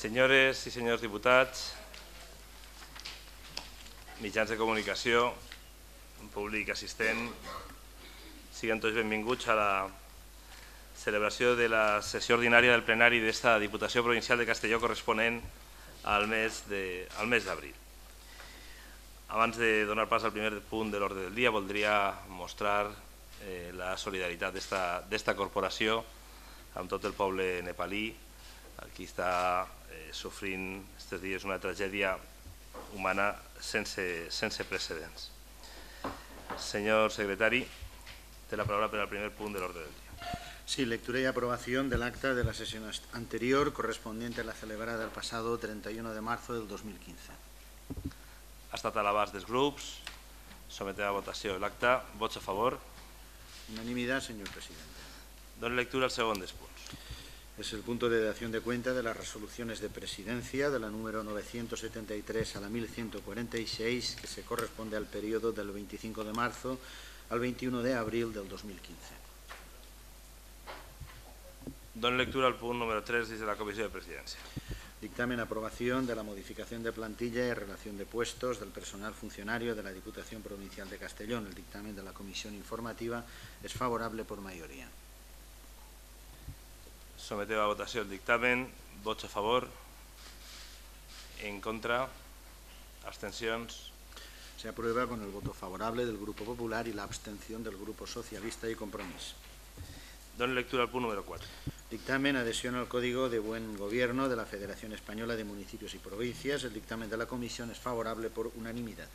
Senyores i senyors diputats, mitjans de comunicació, públic assistent, siguin tots benvinguts a la celebració de la sessió ordinària del plenari d'esta Diputació Provincial de Castelló corresponent al mes d'abril. Abans de donar pas al primer punt de l'ordre del dia, voldria mostrar la solidaritat d'esta corporació amb tot el poble nepalí. Aquí està sofrint aquests dies una tragèdia humana sense precedents. Senyor secretari, té la paraula per al primer punt de l'ordre del dia. Sí, lectura y aprobación del acta de la sesión anterior correspondiente a la celebrada el pasado 31 de marzo del 2015. Ha estat a l'abast dels grups. Sometem a votació l'acta. Vots a favor. Unanimidad, señor presidente. Dono lectura al segon dels punts. Es el punto de dación de cuenta de las resoluciones de presidencia de la número 973 a la 1146, que se corresponde al periodo del 25 de marzo al 21 de abril del 2015. Dono lectura al punt número 3 des de la Comissió de Presidència. Dictamen aprobación de la modificación de plantilla y relación de puestos del personal funcionario de la Diputación Provincial de Castellón. El dictamen de la Comisión Informativa es favorable por mayoría. Sometem a votació el dictamen. Vots a favor. En contra. Abstencions. Se aprueba con el voto favorable del Grupo Popular y la abstención del Grupo Socialista y Compromís. Dono lectura al punt número 4. Dictamen adhesión al Código de Buen Gobierno de la Federación Española de Municipios y Provincias. El dictamen de la Comisión es favorable por unanimidad.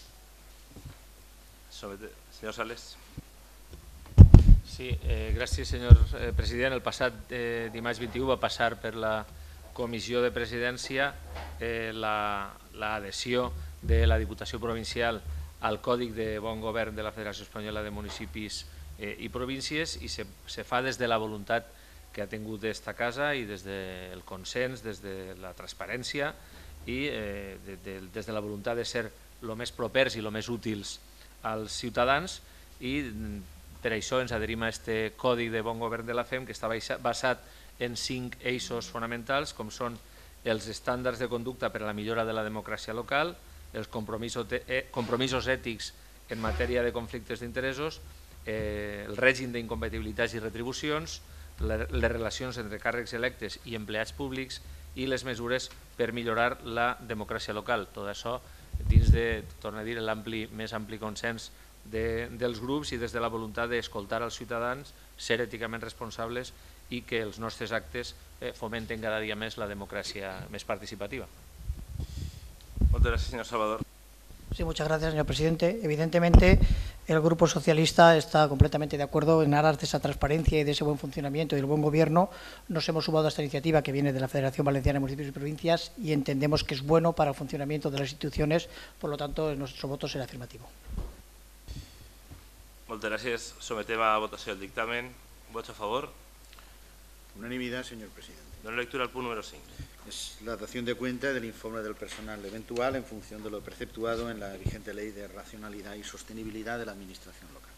Senyor Sales. Sí, gràcies, senyor president. El passat dimarts 21 va passar per la Comissió de Presidència l'adhesió de la Diputació Provincial al Còdic de Bon Govern de la Federació Espanyola de Municipis i Províncies, i se fa des de la voluntat que ha tingut esta casa i des del consens, des de la transparència i des de la voluntat de ser el més propers i el més útils als ciutadans, i per això ens adherim a aquest Còdic de Bon Govern de la FEM, que està basat en 5 eixos fonamentals, com són els estàndards de conducta per a la millora de la democràcia local, els compromisos ètics en matèria de conflictes d'interessos, el règim d'incompatibilitats i retribucions, les relacions entre càrrecs electes i empleats públics i les mesures per millorar la democràcia local. Tot això dins de, torno a dir, el més ampli consens dels grups i des de la voluntat d'escoltar als ciutadans, ser èticament responsables i que els nostres actes fomenten cada dia més la democràcia més participativa. Moltes gràcies, senyor Salvador. Sí, muchas gracias, señor presidente. Evidentemente, el Grupo Socialista está completamente de acuerdo en aras de esa transparencia y de ese buen funcionamiento y del buen gobierno. Nos hemos sumado a esta iniciativa que viene de la Federación Valenciana de Municipios y Provincias y entendemos que es bueno para el funcionamiento de las instituciones, por lo tanto, nuestro voto será afirmativo. Moltes gràcies. Sometem a votació el dictamen. Vots a favor. Unanimidad, señor presidente. Dono lectura al punt número 5. Es la dación de cuenta del informe del personal eventual en función de lo preceptuado en la vigente Ley de Racionalidad y Sostenibilidad de la Administración Local.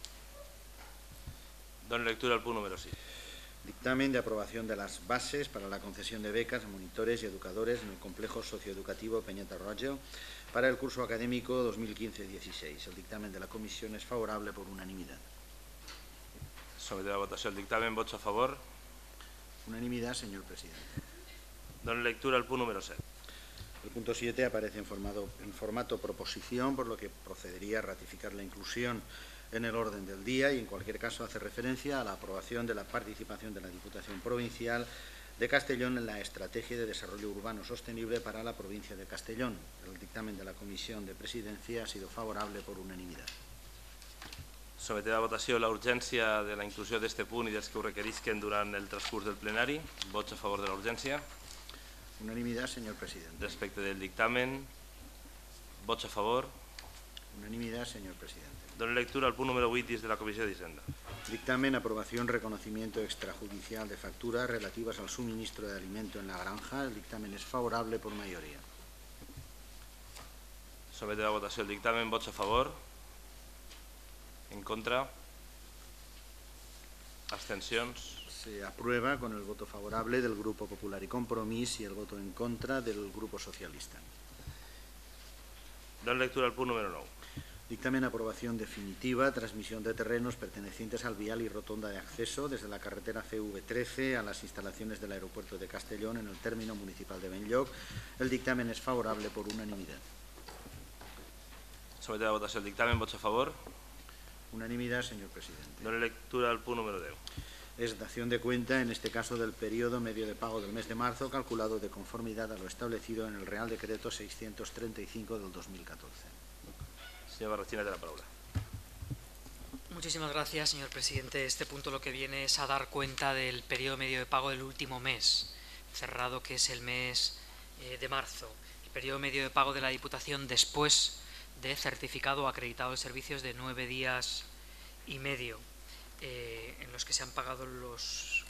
Dono lectura al punt número 6. Dictamen de aprobación de las bases para la concesión de becas a monitores y educadores en el complejo socioeducativo Peñeta Rojo para el curso académico 2015-16. El dictamen de la Comisión es favorable por unanimidad. Sometem a votació el dictamen. Vots a favor. Unanimidad, señor presidente. Dono lectura al punt número 7. El punto 7 aparece en formato proposición, por lo que procedería a ratificar la inclusión en el orden del día y en cualquier caso hace referencia a la aprobación de la participación de la Diputación Provincial de Castellón en la Estrategia de Desarrollo Urbano Sostenible para la provincia de Castellón. El dictamen de la Comisión de Presidencia ha sido favorable por unanimidad. Sometem a votació la urgència de la inclusió d'aquest punt i dels que ho requerisquen durant el transcurs del plenari. Vots a favor de la urgència. Unanimidad, señor presidente. Respecte del dictamen, vots a favor. Unanimidad, señor presidente. Dono lectura al punt número 8 dins de la Comissió d'Hisenda. Dictamen, aprobación, reconocimiento extrajudicial de facturas relativas al suministro de alimento en la granja. El dictamen es favorable por mayoría. Sometem a votació el dictamen. Vots a favor. En contra. Abstencions. Se aprueba con el voto favorable del Grupo Popular y Compromís y el voto en contra del Grupo Socialista. Dono lectura al punt número 9. Dictamen aprobación definitiva, transmisión de terrenos pertenecientes al vial y rotonda de acceso desde la carretera CV13 a las instalaciones del aeropuerto de Castellón en el término municipal de Benlloc. El dictamen es favorable por unanimidad. Someto a votació el dictamen. Vots a favor. Unanimidad, señor presidente. Dono lectura al punt número 10. Es dación de cuenta, en este caso del periodo medio de pago del mes de marzo, calculado de conformidad a lo establecido en el Real Decreto 635 del 2014. Señor Barrachina, de la palabra. Muchísimas gracias, señor presidente. Este punto lo que viene es a dar cuenta del periodo medio de pago del último mes, cerrado, que es el mes de marzo. El periodo medio de pago de la Diputación después de certificado o acreditado de servicios de 9 días y medio, en los que se han pagado los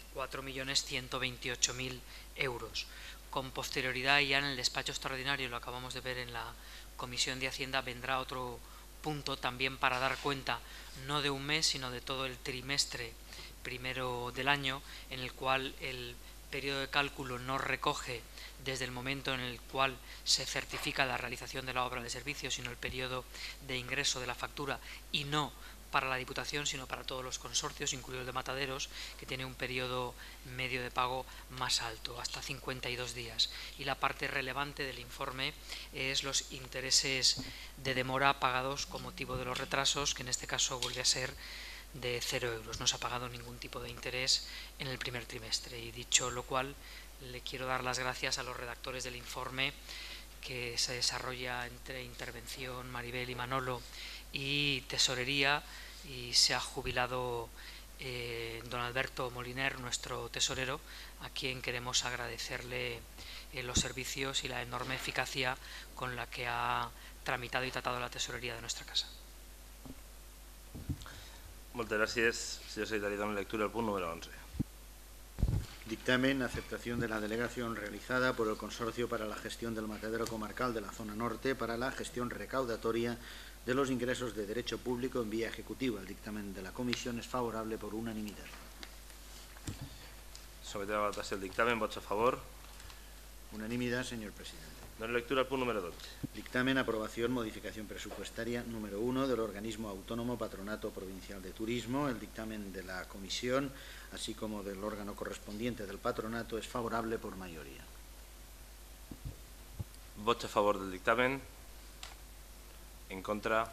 4.128.000 euros. Con posterioridad, ya en el despacho extraordinario, lo acabamos de ver en la Comisión de Hacienda, vendrá otro punto también para dar cuenta no de un mes, sino de todo el trimestre primero del año, en el cual el periodo de cálculo no recoge desde el momento en el cual se certifica la realización de la obra de servicio, sino el periodo de ingreso de la factura, y no para la Diputación, sino para todos los consorcios, incluido el de Mataderos, que tiene un periodo medio de pago más alto, hasta 52 días. Y la parte relevante del informe es los intereses de demora pagados con motivo de los retrasos, que en este caso vuelve a ser de 0 euros. No se ha pagado ningún tipo de interés en el primer trimestre. Y dicho lo cual, le quiero dar las gracias a los redactores del informe, que se desarrolla entre Intervención, Maribel y Manolo, y Tesorería, y se ha jubilado don Alberto Moliner, nuestro tesorero, a quien queremos agradecerle los servicios y la enorme eficacia con la que ha tramitado y tratado la tesorería de nuestra casa. Moltes gràcies, senyor secretari. Dono lectura al punt número 11. Dictamen, aceptación de la delegación realizada por el Consorcio para la Gestión del Matadero Comarcal de la Zona Norte para la gestión recaudatoria de los ingresos de derecho público en vía ejecutiva. El dictamen de la Comisión es favorable por unanimidad. Sometem a votació el dictamen. Vots a favor. Unanimidad, señor presidente. Dono lectura al punt número 12. Dictamen, aprobación, modificación presupuestaria número 1 del Organismo Autónomo Patronato Provincial de Turismo. El dictamen de la Comisión, así como del órgano correspondiente del patronato, es favorable por mayoría. Vots a favor del dictamen. En contra.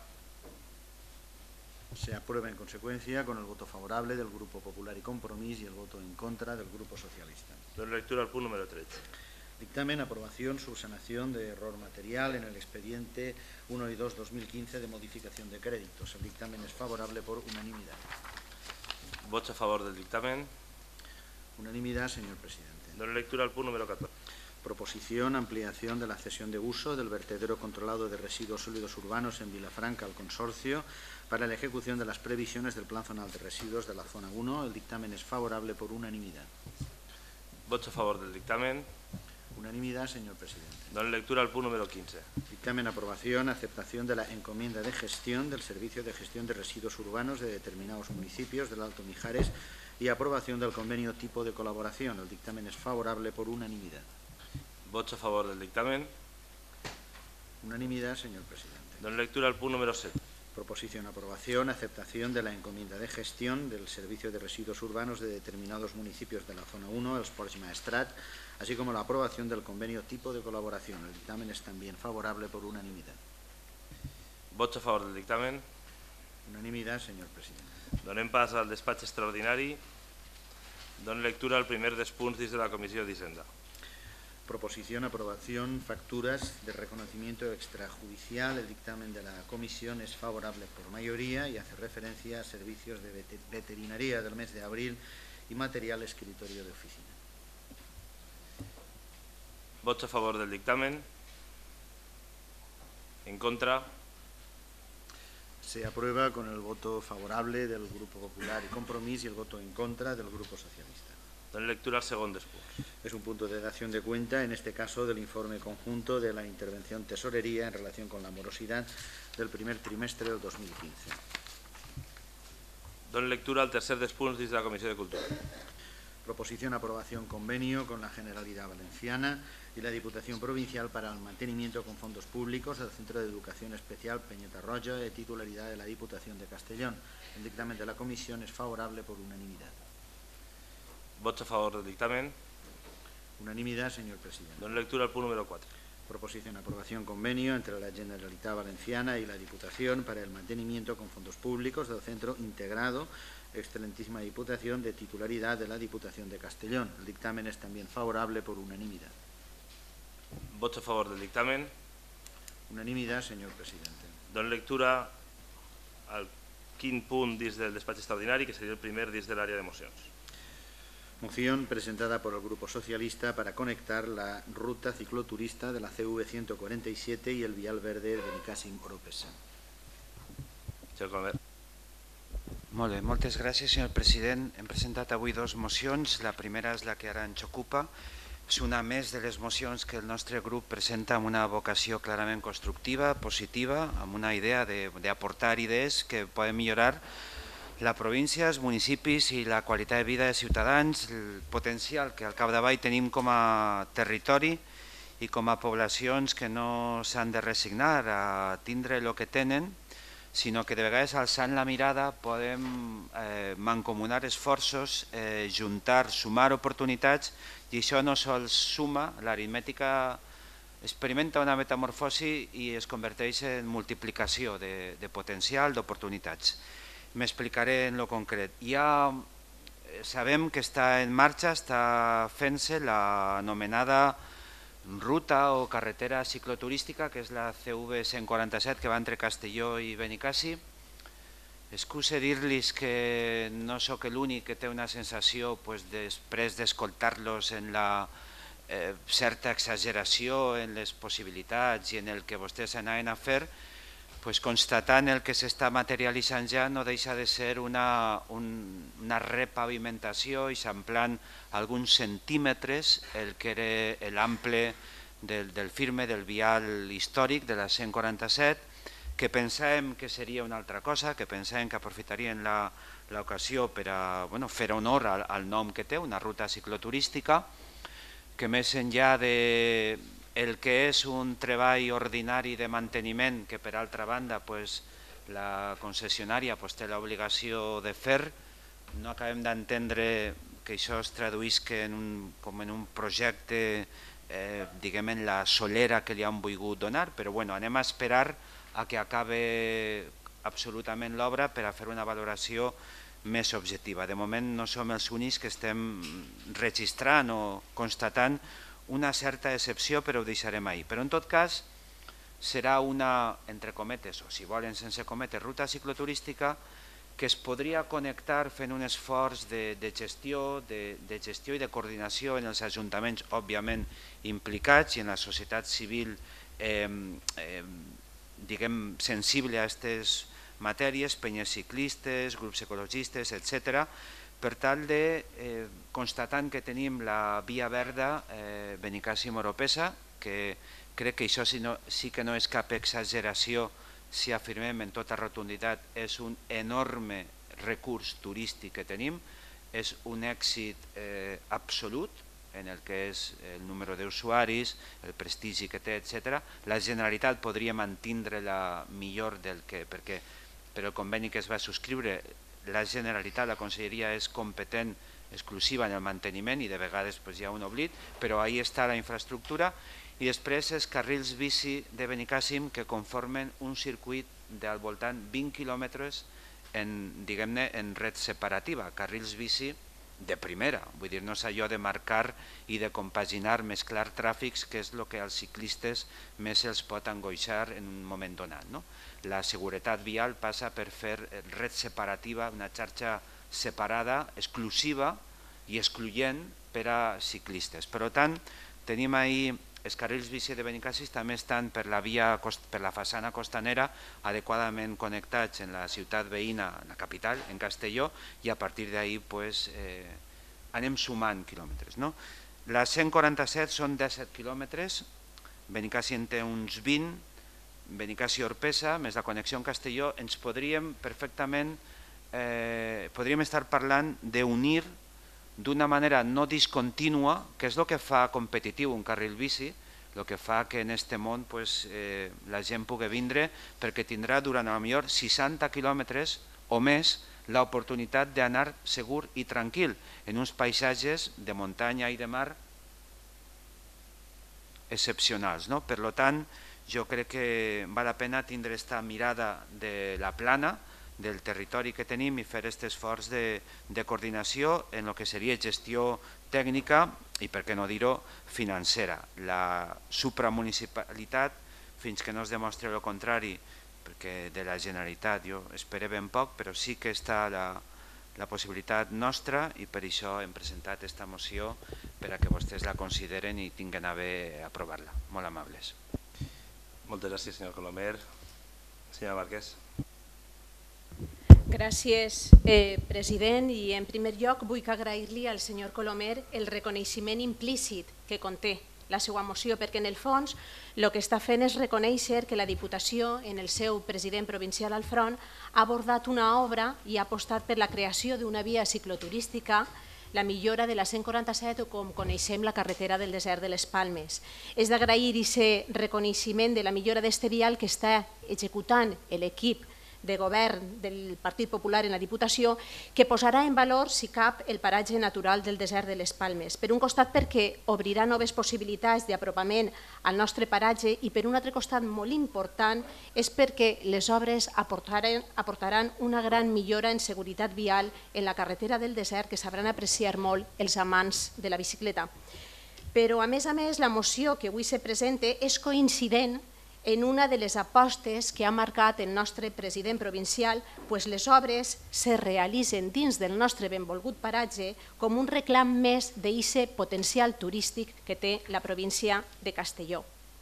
Se aprueba en consecuencia con el voto favorable del Grupo Popular y Compromís y el voto en contra del Grupo Socialista. Dono lectura al punt número 13. Dictamen, aprobación, subsanación de error material en el expediente 1 y 2/2015 de modificación de créditos. El dictamen es favorable por unanimidad. Vots a favor del dictamen. Unanimidad, señor presidente. Dono lectura al punt número 14. Proposición, ampliación de la cesión de uso del vertedero controlado de residuos sólidos urbanos en Vilafranca al consorcio para la ejecución de las previsiones del Plan Zonal de Residuos de la Zona 1. El dictamen es favorable por unanimidad. Vots a favor del dictamen. Unanimidad, señor presidente. Dono lectura al punt número 15. Dictamen, aprobación, aceptación de la encomienda de gestión del Servicio de Gestión de Residuos Urbanos de determinados municipios del Alto Mijares y aprobación del convenio tipo de colaboración. El dictamen es favorable por unanimidad. Vots a favor del dictamen. Unanimidad, señor presidente. Dono lectura al punt número 7. Proposición, aprobación, aceptación de la encomienda de gestión del Servicio de Residuos Urbanos de determinados municipios de la Zona 1, els Ports Maestrat, así como la aprobación del convenio tipo de colaboración. El dictamen es también favorable por unanimidad. Vots a favor del dictamen. Unanimidad, señor presidente. Donem pas al despatx extraordinari. Dono lectura al primer dels punts dins de la Comissió d'Hisenda. Proposición, aprobación, facturas de reconocimiento extrajudicial. El dictamen de la Comisión es favorable por mayoría y hace referencia a servicios de veterinaria del mes de abril y material escritorio de oficina. Vots a favor del dictamen. En contra. Se aprueba con el voto favorable del Grupo Popular y Compromís y el voto en contra del Grupo Socialista. Dono lectura al segon dels punts. Es un punto de dación de cuenta, en este caso, del informe conjunto de la intervención tesorería en relación con la morosidad del primer trimestre del 2015. Dono lectura al tercer dels punts dins de la Comissió de Cultura. Proposición aprobación convenio con la Generalidad Valenciana y la Diputación Provincial para el mantenimiento con fondos públicos del Centro de Educación Especial Peñeta Roja, de titularidad de la Diputación de Castellón. El dictamen de la Comisión es favorable por unanimidad. Vots a favor del dictamen. Unanimidad, señor presidente. Dono lectura al punt número 4. Proposición aprobación convenio entre la Generalitat Valenciana y la Diputación para el mantenimiento con fondos públicos del Centro Integrado Excelentísima Diputación, de titularidad de la Diputación de Castellón. El dictamen es también favorable por unanimidad. Vots a favor del dictamen. Unanimidad, señor presidente. Dono lectura al quint punt dins del despatx extraordinari, que seria el primer dins de l'àrea de mocions. Moción presentada por el Grupo Socialista para conectar la ruta cicloturista de la CV 147 y el Vial Verde de Benicàssim, Oropesa. Senyor Colmet. Molt bé, moltes gràcies, senyor president. Hem presentat avui dues mocions. La primera és la que ara ens ocupa. És una més de les mocions que el nostre grup presenta amb una vocació clarament constructiva, positiva, amb una idea d'aportar idees que poden millorar la província, els municipis i la qualitat de vida de ciutadans, el potencial que al capdavall tenim com a territori i com a poblacions que no s'han de resignar a tindre el que tenen, sinó que de vegades alçant la mirada podem mancomunar esforços, juntar, sumar oportunitats, i això no sols suma, l'aritmètica experimenta una metamorfosi i es converteix en multiplicació de potencial, d'oportunitats. M'explicaré en lo concret. Ja sabem que està en marxa, està fent-se l'anomenada ruta o carretera cicloturística, que és la CV 147, que va entre Castelló i Benicàssim. Excuse dir-los que no sóc l'únic que té una sensació després d'escoltar-los en la certa exageració en les possibilitats i en el que vostès anaven a fer, constatant el que s'està materialitzant ja no deixa de ser una repavimentació i s'amplant alguns centímetres el que era l'ample del firme del vial històric de la 147, que pensàvem que seria una altra cosa, que pensàvem que aprofitarien l'ocasió per a fer honor al nom que té, una ruta cicloturística, que més enllà de el que és un treball ordinari de manteniment que, per altra banda, la concessionària té l'obligació de fer, no acabem d'entendre que això es traduïsca com en un projecte, diguem, en la solera que li han volgut donar, però anem a esperar a que acabi absolutament l'obra per a fer una valoració més objectiva. De moment no som els únics que estem registrant o constatant una certa excepció, però ho deixarem ahir. Però en tot cas serà una, entre cometes, o si volen sense cometes, ruta cicloturística que es podria connectar fent un esforç de gestió i de coordinació en els ajuntaments, òbviament implicats, i en la societat civil, diguem, sensible a aquestes matèries, penyes ciclistes, grups ecologistes, etc., per tal de, constatant que tenim la via verda Benicàssim-Oropesa, que crec que això sí que no és cap exageració si afirmem en tota rotunditat, és un enorme recurs turístic que tenim, és un èxit absolut en el que és el número d'usuaris, el prestigi que té, etc. La Generalitat podria mantindre-la millor perquè per el conveni que es va subscriure la Generalitat, la Conselleria, és competent exclusiva en el manteniment i de vegades hi ha un oblit, però ahí està la infraestructura, i després els carrils bici de Benicàssim que conformen un circuit del voltant 20 quilòmetres diguem-ne en red separativa, carrils bici de primera, vull dir, no és allò de marcar i de compaginar, mesclar tràfics, que és el que als ciclistes més els pot angoixar en un moment donat. La seguretat vial passa per fer red separativa, una xarxa separada, exclusiva i excloent per a ciclistes. Per tant, tenim ahir els carrils bici de Benicàssim també estan per la façana costanera adequadament connectats en la ciutat veïna, en la capital, en Castelló, i a partir d'ahir anem sumant quilòmetres. La 147 són 17 quilòmetres, Benicàssim té uns 20, Benicàssim-Orpesa, més la connexió amb Castelló, ens podríem perfectament podríem estar parlant d'unir d'una manera no discontínua, que és el que fa competitiu un carril bici, el que fa que en aquest món la gent pugui vindre, perquè tindrà durant a lo millor 60 quilòmetres o més l'oportunitat d'anar segur i tranquil en uns paisatges de muntanya i de mar excepcionals. Per tant, jo crec que val la pena tindre aquesta mirada de la plana, del territori que tenim i fer aquest esforç de coordinació en el que seria gestió tècnica i, per què no dir-ho, financera. La supramunicipalitat, fins que no es demostri el contrari, perquè de la Generalitat jo espero ben poc, però sí que està la possibilitat nostra i per això hem presentat aquesta moció per a que vostès la consideren i tinguin a bé aprovar-la. Molt amables. Moltes gràcies, senyor Colomer. Senyora Marquès. Gràcies, president. I en primer lloc vull agrair-li al senyor Colomer el reconeixement implícit que conté la seva moció, perquè en el fons el que està fent és reconèixer que la Diputació, en el seu president provincial al front, ha abordat una obra i ha apostat per la creació d'una via cicloturística, la millora de la 147 o, com coneixem, la carretera del desert de les Palmes. És d'agrair aquest reconeixement de la millora d'aquest vial que està executant l'equip de govern del Partit Popular en la Diputació, que posarà en valor, si cap, el paratge natural del desert de les Palmes. Per un costat, perquè obrirà noves possibilitats d'apropament al nostre paratge, i per un altre costat, molt important, és perquè les obres aportaran una gran millora en seguretat vial en la carretera del desert, que sabran apreciar molt els amants de la bicicleta. Però, a més, la moció que avui se presenta és coincident en una de les apostes que ha marcat el nostre president provincial, pues les obres se realitzen dins del nostre benvolgut paratge com un reclam més d'aquest potencial turístic que té la província de Castelló.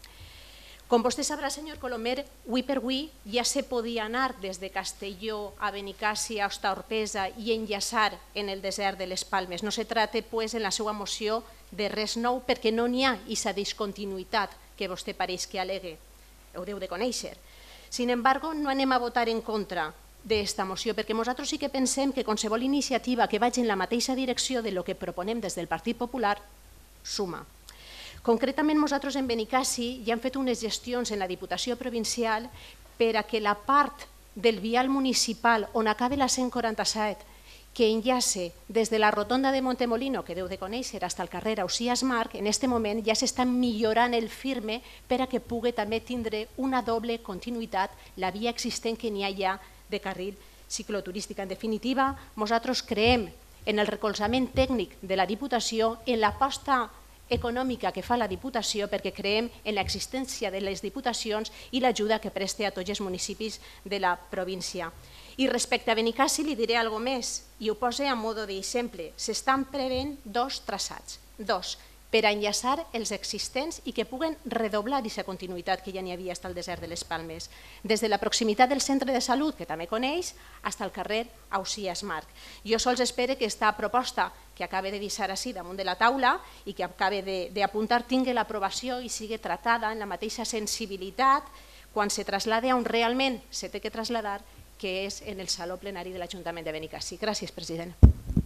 Com vostè sabrà, senyor Colomer, avui per avui ja se podia anar des de Castelló a Benicàssia, a Hostalorpesa i enllaçar en el desert de les Palmes. No se tracta, pues, en la seva moció de res nou, perquè no n'hi ha aquesta discontinuïtat que vostè pareix que al·legue. Ho deu de conèixer. Sin embargo, no anem a votar en contra d'esta moció, perquè nosaltres sí que pensem que qualsevol iniciativa que vagi en la mateixa direcció de lo que proponem des del Partit Popular suma. Concretament, nosaltres en Benicàssia ja hem fet unes gestions en la Diputació Provincial per a que la part del vial municipal on acaba la 147, que enllace des de la rotonda de Montemolino, que deu de conèixer, fins al carrer Ausiàs Marc, en aquest moment ja s'està millorant el firme per a que pugui també tindre una doble continuïtat la via existent que n'hi ha ja de carril cicloturístic. En definitiva, nosaltres creiem en el recolzament tècnic de la Diputació, en l'aposta econòmica que fa la Diputació, perquè creiem en l'existència de les Diputacions i l'ajuda que presta a tots els municipis de la província. I respecte a Benicàssia li diré alguna cosa més, i ho poso a modo d'exemple. S'estan preveient dos traçats, per a enllaçar els existents i que puguen redoblar aquesta continuïtat que ja n'hi havia fins al desert de les Palmes, des de la proximitat del centre de salut, que també coneix, fins al carrer Ausiàs Marc. Jo sols espero que aquesta proposta que acaba de deixar així damunt de la taula i que acaba d'apuntar tingui l'aprovació i sigui tratada en la mateixa sensibilitat quan se traslada on realment se té que traslladar, que és en el saló plenari de l'Ajuntament de Benicàssia. Gràcies, president.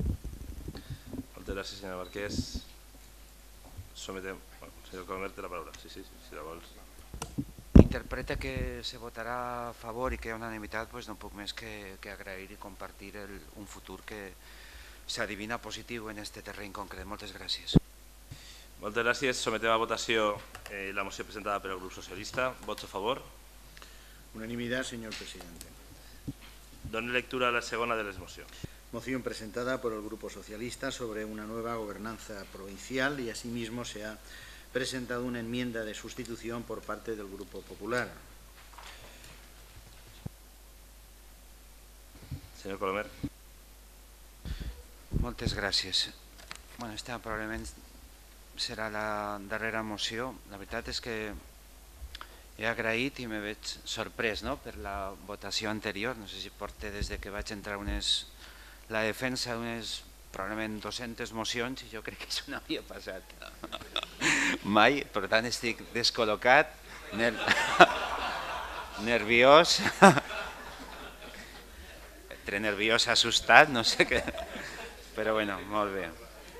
Moltes gràcies, senyora Marquès. Sometem... Senyor Colomer, té la paraula. Sí, si la vols. Interpreta que se votarà a favor i que hi ha unanimitat, doncs no puc més que agrair i compartir un futur que s'adivina positiu en aquest terreny concret. Moltes gràcies. Moltes gràcies. Sometem a votació la moció presentada per el grup socialista. Vots a favor? Unanimidad, señor presidente. Dono lectura a la segunda de las mociones. Moción presentada por el Grupo Socialista sobre una nueva gobernanza provincial y asimismo se ha presentado una enmienda de sustitución por parte del Grupo Popular. Señor Colomer. Moltes gràcies. Esta probablement serà la darrera moció. La veritat és que he agraït i me veig sorprès per la votació anterior. No sé si porta des que vaig entrar la defensa d'unes probablement 200 mocions i jo crec que això no havia passat mai. Per tant, estic descol·locat, nerviós. entre nerviós, assustat, no sé què, però bueno, molt bé.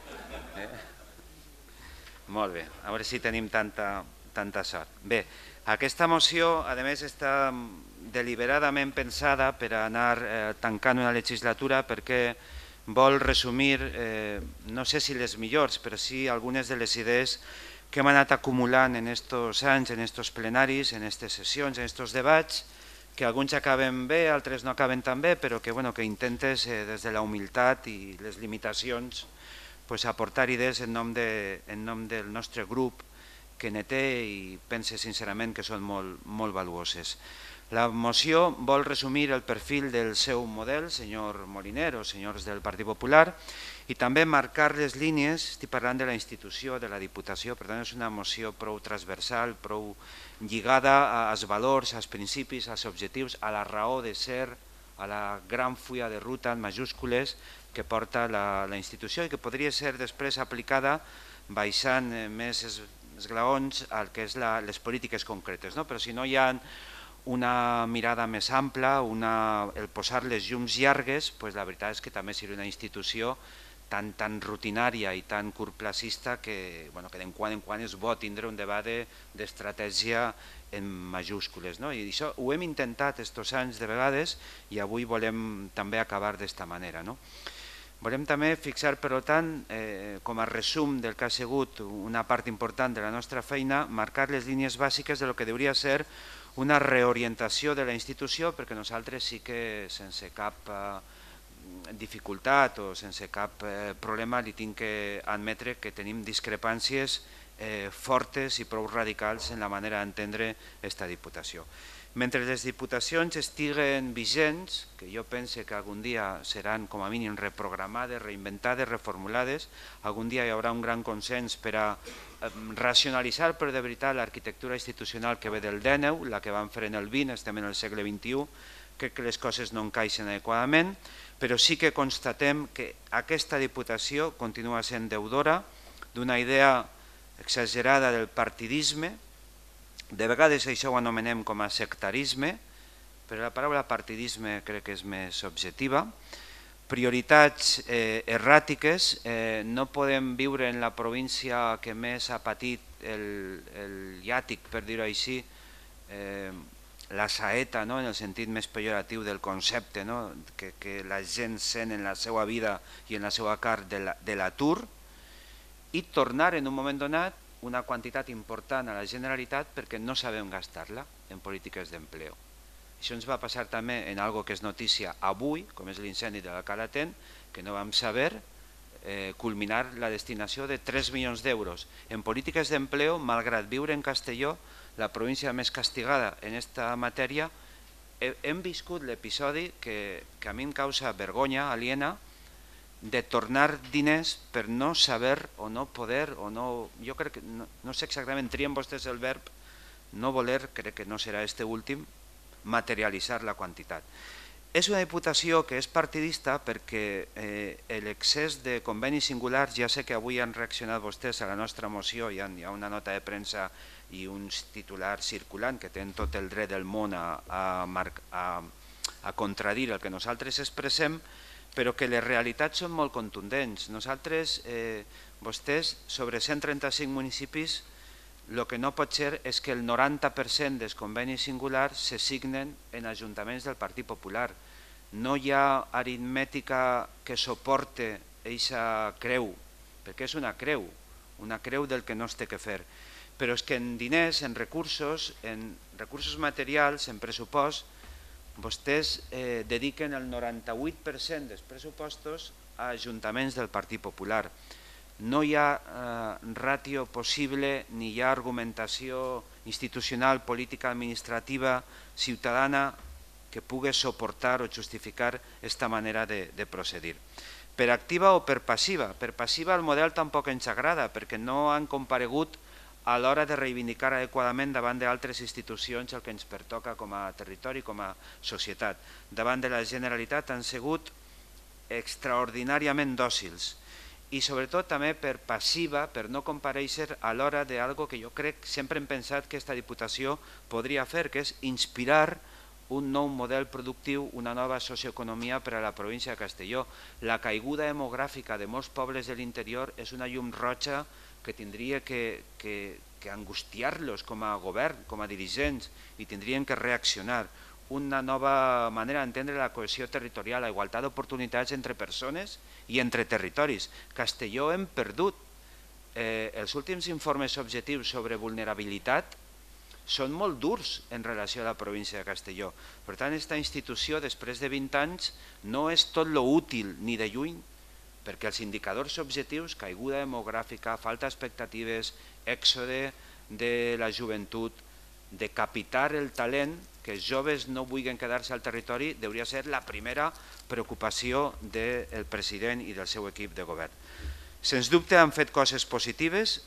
Molt bé, a veure si tenim tanta sort. Bé, aquesta moció, a més, està deliberadament pensada per anar tancant una legislatura perquè vol resumir, no sé si les millors, però sí algunes de les idees que hem anat acumulant en aquests anys, en aquests plenaris, en aquestes sessions, en aquests debats, que alguns acaben bé, altres no acaben tan bé, però que intentes des de la humilitat i les limitacions aportar idees en nom del nostre grup que ne té i pense sincerament que són molt valuoses. La moció vol resumir el perfil del seu model, senyor Moliner o senyors del Partit Popular, i també marcar les línies, estic parlant de la institució, de la Diputació, per tant és una moció prou transversal, prou lligada als valors, als principis, als objectius, a la raó de ser, a la gran fulla de ruta en majúscules que porta la institució i que podria ser després aplicada baixant més esglaons al que és les polítiques concretes. Però si no hi ha una mirada més ampla, el posar les llums llargues, la veritat és que també seria una institució tan rutinària i tan curtplacista que de quan en quan és bo tindre un debat d'estratègia en majúscules. I això ho hem intentat aquests anys de vegades i avui volem també acabar d'esta manera. Volem també fixar, per tant, com a resum del que ha sigut una part important de la nostra feina, marcar les línies bàsiques del que hauria de ser una reorientació de la institució, perquè nosaltres sí que sense cap dificultat o sense cap problema li tinc que admetre que tenim discrepàncies fortes i prou radicals en la manera d'entendre aquesta Diputació. Mentre les diputacions estiguen vigents, que jo pense que algun dia seran com a mínim reprogramades, reinventades, reformulades, algun dia hi haurà un gran consens per a racionalitzar però de veritat l'arquitectura institucional que ve del XIX, la que vam fer en el XX, estem en el segle XXI, crec que les coses no encaixen adequadament, però sí que constatem que aquesta Diputació continua sent deudora d'una idea exagerada del partidisme. De vegades això ho anomenem com a sectarisme, però la paraula partidisme crec que és més objectiva. Prioritats erràtiques, no podem viure en la província que més ha patit el llàtic, per dir-ho així, la saeta, en el sentit més pejoratiu del concepte, que la gent sent en la seva vida i en la seva carn de l'atur, i tornar en un moment donat una quantitat important a la Generalitat perquè no sabem gastar-la en polítiques d'empleo. Això ens va passar també en algo que és notícia avui, com és l'incendi de l'Alcalatent, que no vam saber culminar la destinació de 3 milions d'euros en polítiques d'empleo, malgrat viure en Castelló, la província més castigada en aquesta matèria. Hem viscut l'episodi que a mi em causa vergonya aliena de tornar diners per no saber o no poder o no... Jo crec que, no sé exactament, trien vostès el verb, no voler, crec que no serà este últim, materialitzar la quantitat. És una diputació que és partidista perquè l'excés de convenis singulars, ja sé que avui han reaccionat vostès a la nostra moció, hi ha una nota de premsa i uns titulars circulant que tenen tot el dret del món a contradir el que nosaltres expressem, però que les realitats són molt contundents. Nosaltres, vostès, sobre 135 municipis, el que no pot ser és que el 90% dels convenis singulars se signen en ajuntaments del Partit Popular. No hi ha aritmètica que suporte aquesta creu, perquè és una creu del que no es té que fer. Però és que en diners, en recursos materials, en pressupost, vostès dediquen el 98% dels pressupostos a ajuntaments del Partit Popular. No hi ha ràtio possible ni hi ha argumentació institucional, política, administrativa, ciutadana que pugui suportar o justificar aquesta manera de procedir. Per activa o per passiva? Per passiva el model tampoc ens agrada perquè no han comparegut a l'hora de reivindicar adequadament davant d'altres institucions el que ens pertoca com a territori, com a societat. Davant de la Generalitat han sigut extraordinàriament dòcils i sobretot també per passiva, per no comparèixer a l'hora d'algo que jo crec, sempre hem pensat que aquesta Diputació podria fer, que és inspirar un nou model productiu, una nova socioeconomia per a la província de Castelló. La caiguda demogràfica de molts pobles de l'interior és una llum roja que tindria que angustiar-los com a govern, com a dirigents, i tindrien que reaccionar. Una nova manera d'entendre la cohesió territorial, la igualtat d'oportunitats entre persones i entre territoris. Castelló hem perdut. Els últims informes objectius sobre vulnerabilitat són molt durs en relació a la província de Castelló. Per tant, aquesta institució, després de 20 anys, no és tot lo útil ni de lluny, perquè els indicadors objectius, caiguda demogràfica, falta d'expectatives, èxode de la joventut, de capitar el talent, que els joves no vulguin quedar-se al territori, hauria de ser la primera preocupació del president i del seu equip de govern. Sens dubte han fet coses positives,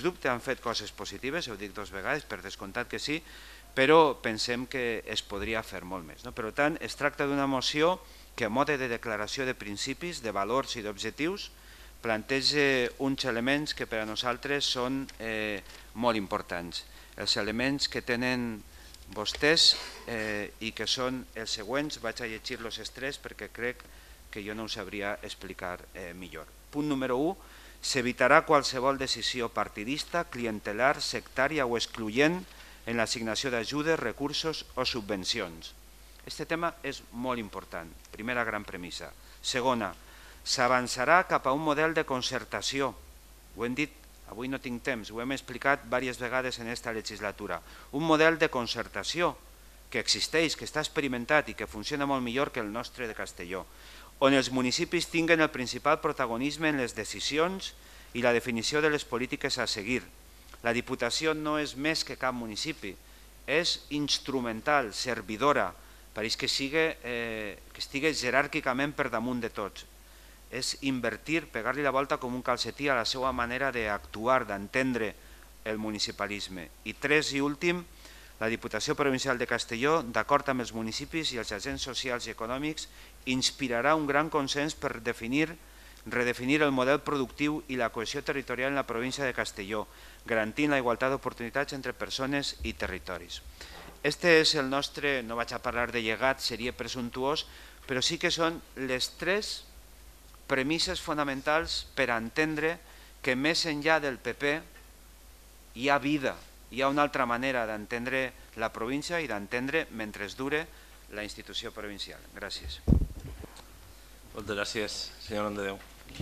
ho dic 2 vegades, per descomptat que sí, però pensem que es podria fer molt més. Per tant, es tracta d'una moció que a mode de declaració de principis, de valors i d'objectius, planteja uns elements que per a nosaltres són molt importants. Els elements que tenen vostès i que són els següents, vaig a llegir-los els 3 perquè crec que jo no ho sabria explicar millor. Punt número 1, s'evitarà qualsevol decisió partidista, clientelar, sectària o excloent en l'assignació d'ajudes, recursos o subvencions. Aquest tema és molt important, primera gran premissa. Segona, s'avançarà cap a un model de concertació. Ho hem dit, avui no tinc temps, ho hem explicat diverses vegades en aquesta legislatura. Un model de concertació que existeix, que està experimentat i que funciona molt millor que el nostre de Castelló, on els municipis tinguen el principal protagonisme en les decisions i la definició de les polítiques a seguir. La Diputació no és més que cap municipi, és instrumental, servidora, pareix que estigui jeràrquicament per damunt de tots. És invertir, pegar-li la volta com un calcetí a la seva manera d'actuar, d'entendre el municipalisme. I 3 i últim, la Diputació Provincial de Castelló, d'acord amb els municipis i els agents socials i econòmics, inspirarà un gran consens per redefinir el model productiu i la cohesió territorial en la província de Castelló, garantint la igualtat d'oportunitats entre persones i territoris. Este és el nostre, no vaig a parlar de llegat, seria presumptuós, però sí que són les 3 premisses fonamentals per a entendre que més enllà del PP hi ha vida, hi ha una altra manera d'entendre la província i d'entendre, mentre es dure, la institució provincial. Gràcies. Moltes gràcies, senyor Andreu.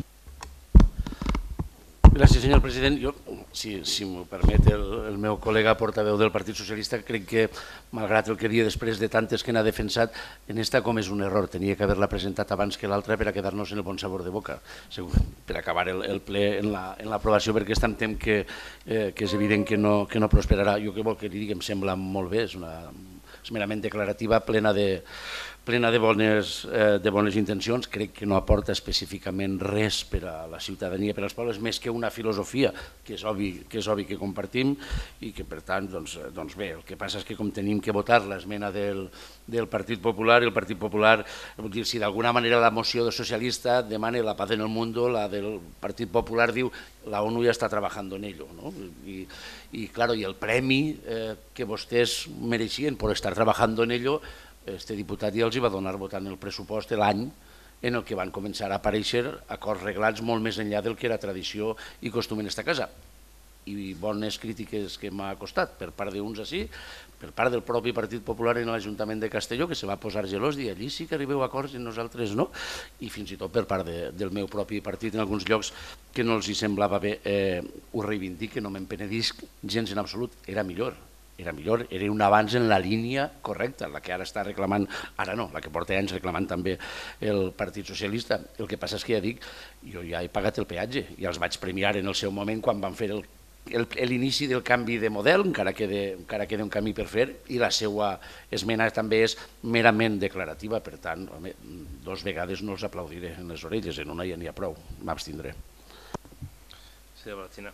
Gràcies, senyor president. Jo, si m'ho permet, el meu col·lega portaveu del Partit Socialista, crec que, malgrat el que dia després de tantes que n'ha defensat, en esta com és un error. Tenia que haver-la presentat abans que l'altra per a quedar-nos en el bon sabor de boca, per acabar el ple en l'aprovació, perquè és tant temps que és evident que no prosperarà. Jo què vol que li digui, em sembla molt bé, és merament declarativa, plena de bones intencions. Crec que no aporta específicament res per a la ciutadania, per als pobles, més que una filosofia que és obvi que compartim i que, per tant, doncs bé, el que passa és que com tenim que votar l'esmena del Partit Popular, i el Partit Popular, si d'alguna manera la moció del socialista demana la paz en el mundo, la del Partit Popular diu la ONU ja està treballant en ello. I el premi que vostès mereixien per estar treballant en ello, este diputat ja els hi va donar votant el pressupost l'any en el que van començar a aparèixer acords reglats molt més enllà del que era tradició i costum en esta casa. I bones crítiques que m'ha costat per part d'uns així, per part del propi Partit Popular en l'Ajuntament de Castelló, que se va posar gelós i allí sí que arribeu a acords i nosaltres no, i fins i tot per part del meu propi partit en alguns llocs que no els hi semblava bé. Ho reivindic, que no me'n penedisc gens en absolut, era millor, era un avanç en la línia correcta, la que ara està reclamant, ara no, la que porta anys reclamant també el Partit Socialista. El que passa és que ja dic, jo ja he pagat el peatge, ja els vaig premiar en el seu moment quan van fer l'inici del canvi de model, encara queda un camí per fer, i la seva esmena també és merament declarativa, per tant, 2 vegades no els aplaudiré en les orelles, en una ja n'hi ha prou, m'abstindré. Señora Barcina.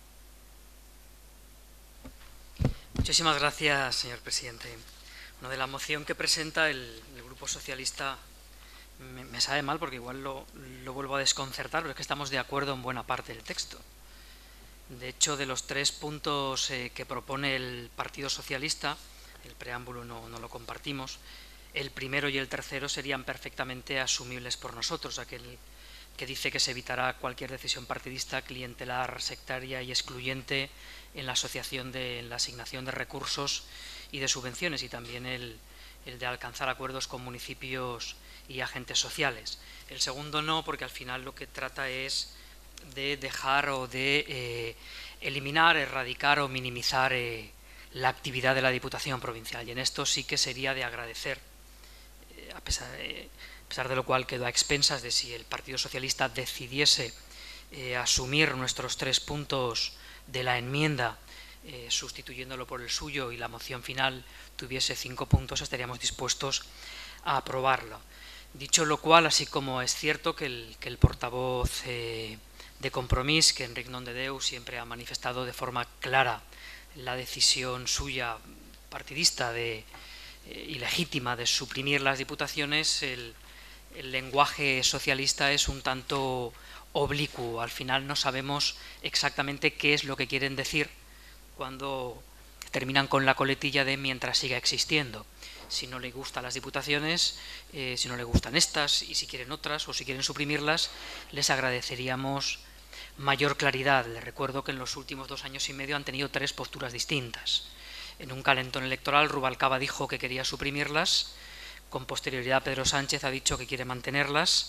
Muchísimas gracias, señor presidente. De la moción que presenta el Grupo Socialista me sabe mal porque igual lo vuelvo a desconcertar, pero es que estamos de acuerdo en buena parte del texto. De hecho, de los 3 puntos que propone el Partido Socialista, el preámbulo no lo compartimos. El primero y el tercero serían perfectamente asumibles por nosotros, aquel que dice que se evitará cualquier decisión partidista, clientelar, sectaria y excluyente en la en la asignación de recursos y de subvenciones, y también el de alcanzar acuerdos con municipios y agentes sociales. El segundo no, porque al final lo que trata es de dejar o de eliminar, erradicar o minimizar la actividad de la Diputación Provincial, y en esto sí que sería de agradecer, a pesar de lo cual quedó a expensas de si el Partido Socialista decidiese asumir nuestros 3 puntos de la enmienda, sustituyéndolo por el suyo, y la moción final tuviese 5 puntos, estaríamos dispuestos a aprobarlo. Dicho lo cual, así como es cierto que el portavoz de Compromís, que Enric Nondedeu, siempre ha manifestado de forma clara la decisión suya partidista y legítima de suprimir las diputaciones, el lenguaje socialista es un tanto oblicuo. Al final no sabemos exactamente qué es lo que quieren decir cuando terminan con la coletilla de mientras siga existiendo. Si no le gustan las diputaciones, si no le gustan estas, y si quieren otras o si quieren suprimirlas, les agradeceríamos mayor claridad. Les recuerdo que en los últimos 2 años y medio han tenido 3 posturas distintas. En un calentón electoral, Rubalcaba dijo que quería suprimirlas, con posterioridad Pedro Sánchez ha dicho que quiere mantenerlas,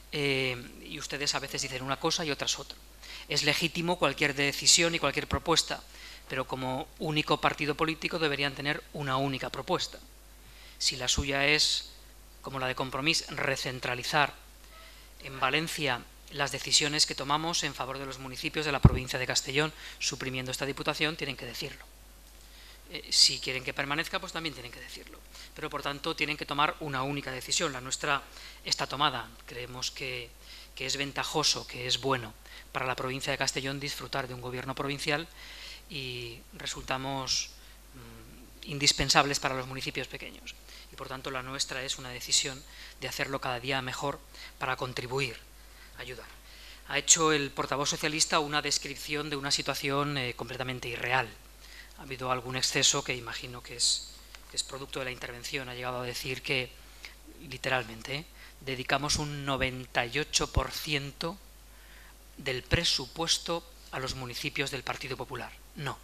y ustedes a veces dicen una cosa y otras otra. Es legítimo cualquier decisión y cualquier propuesta, pero como único partido político deberían tener una única propuesta. Si la suya es, como la de Compromís, recentralizar en Valencia las decisiones que tomamos en favor de los municipios de la provincia de Castellón, suprimiendo esta diputación, tienen que decirlo. Si quieren que permanezca, pues también tienen que decirlo. Pero, por tanto, tienen que tomar una única decisión. La nuestra está tomada. Creemos que es ventajoso, que es bueno para la provincia de Castellón disfrutar de un gobierno provincial, y resultamos indispensables para los municipios pequeños. Y, por tanto, la nuestra es una decisión de hacerlo cada día mejor para contribuir, ayudar. Ha hecho el portavoz socialista una descripción de una situación completamente irreal. Ha habido algún exceso que imagino que es producto de la intervención. Ha llegado a decir que, literalmente, dedicamos un 98% del presupuesto a los municipios del Partido Popular.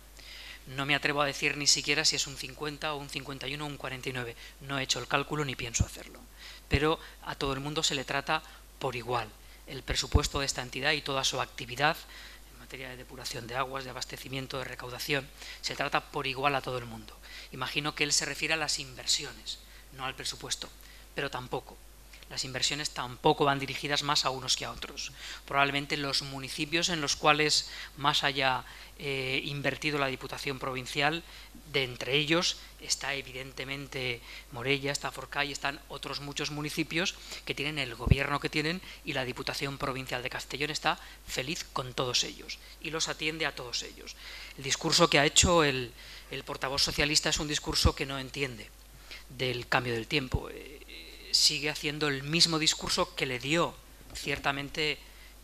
No me atrevo a decir ni siquiera si es un 50 o un 51 o un 49. No he hecho el cálculo ni pienso hacerlo. Pero a todo el mundo se le trata por igual. El presupuesto de esta entidad y toda su actividad en materia de depuración de aguas, de abastecimiento, de recaudación, se trata por igual a todo el mundo. Imagino que él se refiere a las inversiones, no al presupuesto, pero tampoco. Las inversiones tampoco van dirigidas más a unos que a otros. Probablemente los municipios en los cuales más haya invertido la Diputación Provincial, de entre ellos está evidentemente Morella, está Forcall, están otros muchos municipios que tienen el gobierno que tienen, y la Diputación Provincial de Castellón está feliz con todos ellos y los atiende a todos ellos. El discurso que ha hecho el portavoz socialista es un discurso que no entiende del cambio del tiempo. Sigue haciendo el mismo discurso que le dio ciertamente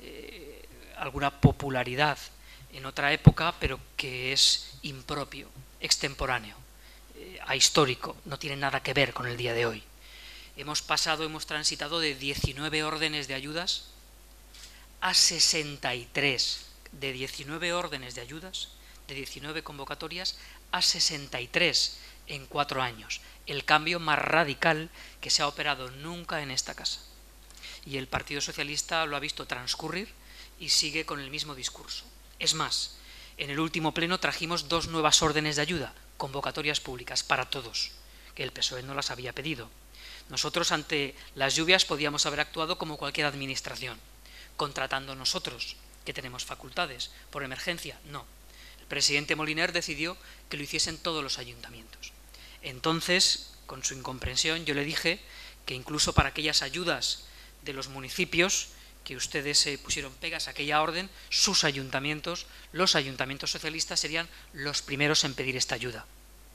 alguna popularidad en otra época, pero que es impropio, extemporáneo, ahistórico, no tiene nada que ver con el día de hoy. Hemos transitado de 19 órdenes de ayudas a 63, de 19 órdenes de ayudas, de 19 convocatorias a 63 en 4 años. El cambio más radical que se ha operado nunca en esta casa. Y el Partido Socialista lo ha visto transcurrir y sigue con el mismo discurso. Es más, en el último pleno trajimos 2 nuevas órdenes de ayuda, convocatorias públicas para todos, que el PSOE no las había pedido. Nosotros, ante las lluvias, podíamos haber actuado como cualquier administración, contratando nosotros, que tenemos facultades, por emergencia. No. El presidente Moliner decidió que lo hiciesen todos los ayuntamientos. Entonces, con su incomprensión, yo le dije que incluso para aquellas ayudas de los municipios que ustedes pusieron pegas a aquella orden, sus ayuntamientos, los ayuntamientos socialistas, serían los primeros en pedir esta ayuda.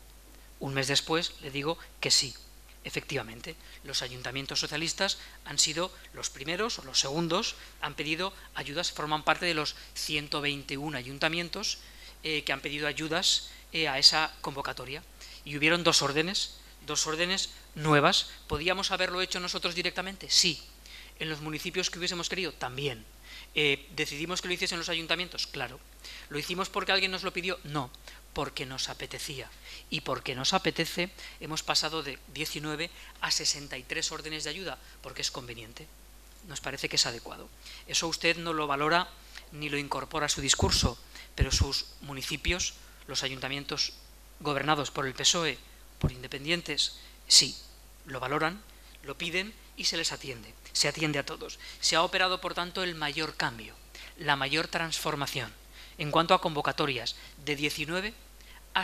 Un mes después le digo que sí, efectivamente, los ayuntamientos socialistas han sido los primeros o los segundos, han pedido ayudas, forman parte de los 121 ayuntamientos que han pedido ayudas a esa convocatoria. y hubieron dos órdenes nuevas. ¿Podíamos haberlo hecho nosotros directamente? Sí. ¿En los municipios que hubiésemos querido? También. ¿Decidimos que lo hiciesen los ayuntamientos? Claro. ¿Lo hicimos porque alguien nos lo pidió? No, porque nos apetecía. Y porque nos apetece hemos pasado de 19 a 63 órdenes de ayuda, porque es conveniente. Nos parece que es adecuado. Eso usted no lo valora ni lo incorpora a su discurso, pero sus municipios, los ayuntamientos gobernados por el PSOE, por independientes, sí, lo valoran, lo piden y se les atiende. Se atiende a todos. Se ha operado, por tanto, el mayor cambio, la mayor transformación. En cuanto a convocatorias, de 19 a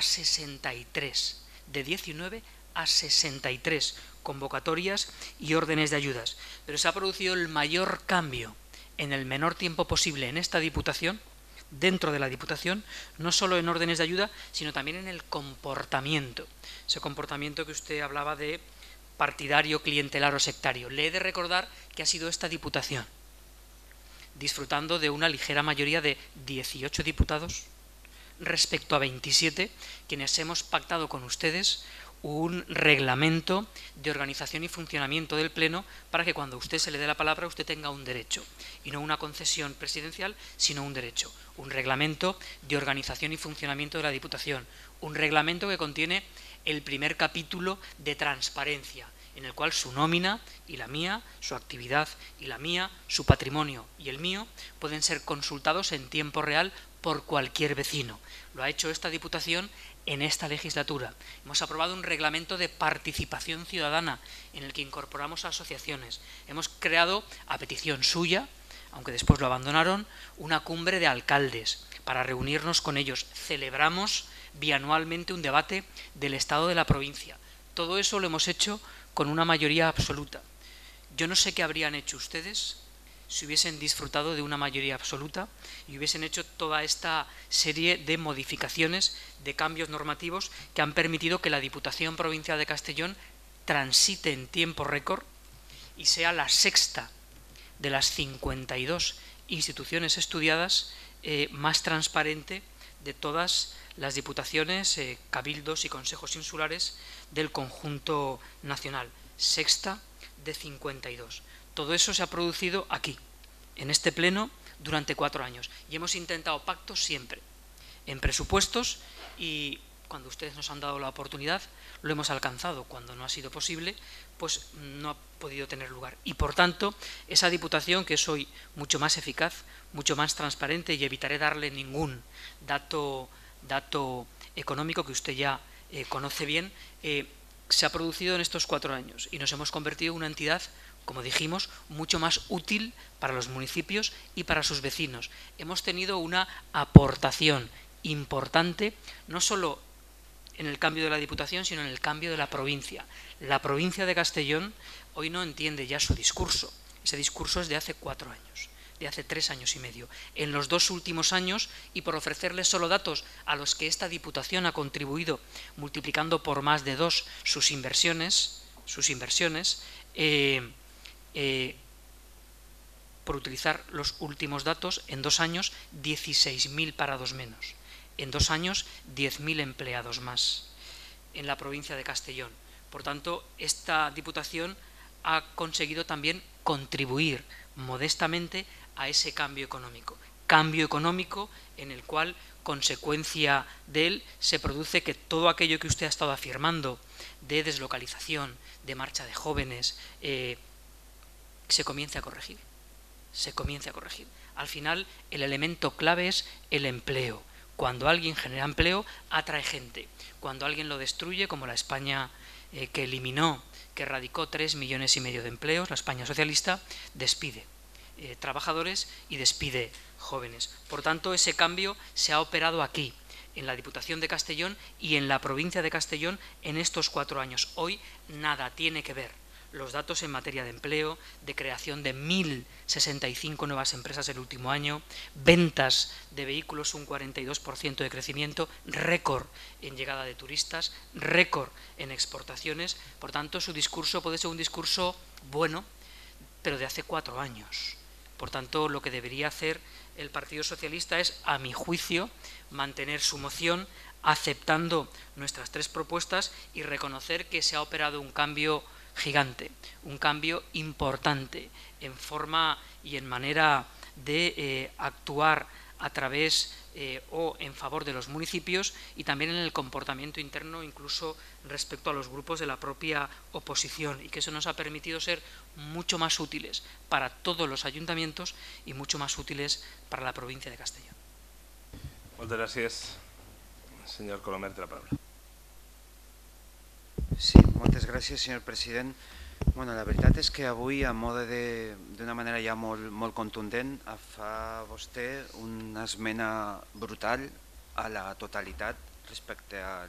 63. De 19 a 63 convocatorias y órdenes de ayudas. Pero se ha producido el mayor cambio en el menor tiempo posible en esta Diputación, dentro de la Diputación, no solo en órdenes de ayuda, sino también en el comportamiento. Ese comportamiento que usted hablaba de partidario, clientelar o sectario. Le he de recordar que ha sido esta Diputación, disfrutando de una ligera mayoría de 18 diputados respecto a 27, quienes hemos pactado con ustedes un reglamento de organización y funcionamiento del Pleno para que cuando a usted se le dé la palabra usted tenga un derecho, y no una concesión presidencial, sino un derecho. Un reglamento de organización y funcionamiento de la Diputación, un reglamento que contiene el primer capítulo de transparencia, en el cual su nómina y la mía, su actividad y la mía, su patrimonio y el mío, pueden ser consultados en tiempo real por cualquier vecino. Lo ha hecho esta Diputación en esta legislatura. Hemos aprobado un reglamento de participación ciudadana en el que incorporamos asociaciones. Hemos creado, a petición suya, aunque después lo abandonaron, una cumbre de alcaldes para reunirnos con ellos. Celebramos bianualmente un debate del estado de la provincia. Todo eso lo hemos hecho con una mayoría absoluta. Yo no sé qué habrían hecho ustedes si hubiesen disfrutado de una mayoría absoluta y hubiesen hecho toda esta serie de modificaciones, de cambios normativos que han permitido que la Diputación Provincial de Castellón transite en tiempo récord y sea la sexta de las 52 instituciones estudiadas más transparente de todas las diputaciones, cabildos y consejos insulares del conjunto nacional. Sexta de 52. Todo eso se ha producido aquí, en este Pleno, durante 4 años. Y hemos intentado pactos siempre, en presupuestos, y cuando ustedes nos han dado la oportunidad, lo hemos alcanzado. Cuando no ha sido posible, pues no ha podido tener lugar. Y por tanto, esa Diputación, que es hoy mucho más eficaz, mucho más transparente, y evitaré darle ningún dato económico que usted ya conoce bien, se ha producido en estos 4 años y nos hemos convertido en una entidad, como dijimos, mucho más útil para los municipios y para sus vecinos. Hemos tenido una aportación importante, no solo en el cambio de la Diputación, sino en el cambio de la provincia. La provincia de Castellón hoy no entiende ya su discurso. Ese discurso es de hace 4 años, de hace 3 años y medio. En los 2 últimos años, y por ofrecerles solo datos a los que esta Diputación ha contribuido, multiplicando por más de 2 sus inversiones, por utilizar los últimos datos, en 2 años 16.000 parados menos. En 2 años 10.000 empleados más en la provincia de Castellón. Por tanto, esta Diputación ha conseguido también contribuir modestamente a ese cambio económico en el cual, consecuencia de él, se produce que todo aquello que usted ha estado afirmando de deslocalización, de marcha de jóvenes, se comience a corregir. Al final, el elemento clave es el empleo. Cuando alguien genera empleo, atrae gente. Cuando alguien lo destruye, como la España que eliminó, que erradicó 3,5 millones de empleos, la España socialista, despide trabajadores y despide jóvenes. Por tanto, ese cambio se ha operado aquí, en la Diputación de Castellón y en la provincia de Castellón en estos 4 años. Hoy nada tiene que ver los datos en materia de empleo, de creación de 1.065 nuevas empresas el último año, ventas de vehículos un 42% de crecimiento, récord en llegada de turistas, récord en exportaciones. Por tanto, su discurso puede ser un discurso bueno, pero de hace 4 años. Por tanto, lo que debería hacer el Partido Socialista es, a mi juicio, mantener su moción, aceptando nuestras 3 propuestas y reconocer que se ha operado un cambio gigante, un cambio importante en forma y en manera de actuar a través o en favor de los municipios y también en el comportamiento interno, incluso respecto a los grupos de la propia oposición, y que eso nos ha permitido ser mucho más útiles para todos los ayuntamientos y mucho más útiles para la provincia de Castellón. Muchas gracias. Señor Colomer, té la paraula. Sí, moltes gràcies, senyor president. Bueno, la veritat és que avui, a mode d'una manera ja molt contundent, fa vostè una esmena brutal a la totalitat respecte a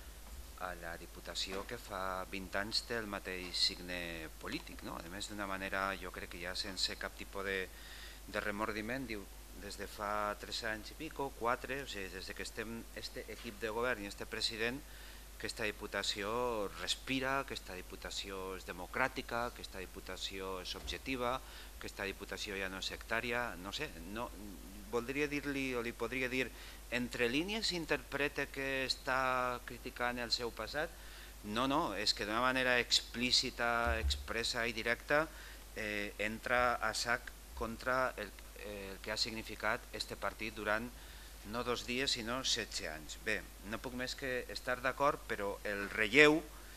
la Diputació que fa 20 anys té el mateix signe polític. A més, d'una manera, jo crec que ja sense cap tipus de remordiment, diu, des de fa 3 anys i pico, 4, o sigui, des que estem este equip de govern i este president, aquesta Diputació respira, aquesta Diputació és democràtica, aquesta Diputació és objectiva, aquesta Diputació ja no és sectària, no sé, voldria dir-li o li podria dir, entre línies interpreta que està criticant el seu passat? No, és que d'una manera explícita, expressa i directa entra a sac contra el que ha significat este partit durant no 2 dies, sinó 16 anys. Bé, no puc més que estar d'acord, però el relleu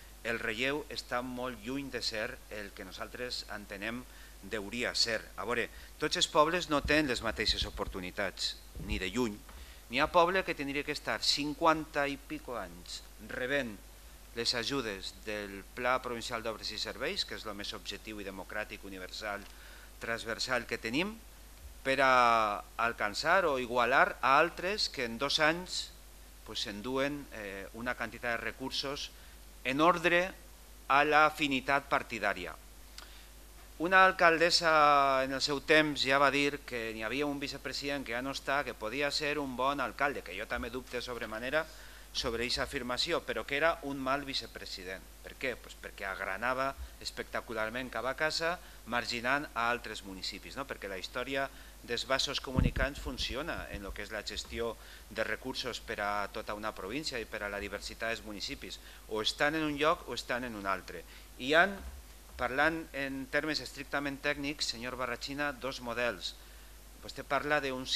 està molt lluny de ser el que nosaltres entenem hauria ser. A veure, tots els pobles no tenen les mateixes oportunitats, ni de lluny. N'hi ha poble que tindria que estar 50 i pico anys rebent les ajudes del Pla Provincial d'Obres i Serveis, que és el més objectiu i democràtic, universal, transversal que tenim, per a alcançar o igualar a altres que en 2 anys s'enduen una quantitat de recursos en ordre a l'afinitat partidària. Una alcaldessa en el seu temps ja va dir que n'hi havia un vicepresident que ja no està, que podia ser un bon alcalde, que jo també dubte sobremanera sobre aquesta afirmació, però que era un mal vicepresident. Per què? Perquè agranava espectacularment cada casa, marginant a altres municipis, perquè la història dels vasos comunicants funciona en el que és la gestió de recursos per a tota una província i per a la diversitat dels municipis. O estan en un lloc o estan en un altre. Hi ha, parlant en termes estrictament tècnics, senyor Barrachina, 2 models. Vostè parla d'un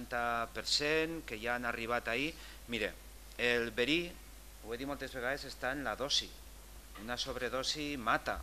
60% que ja han arribat ahir. Mire, el verí, ho he dit moltes vegades, està en la dosi. Una sobredosi mata.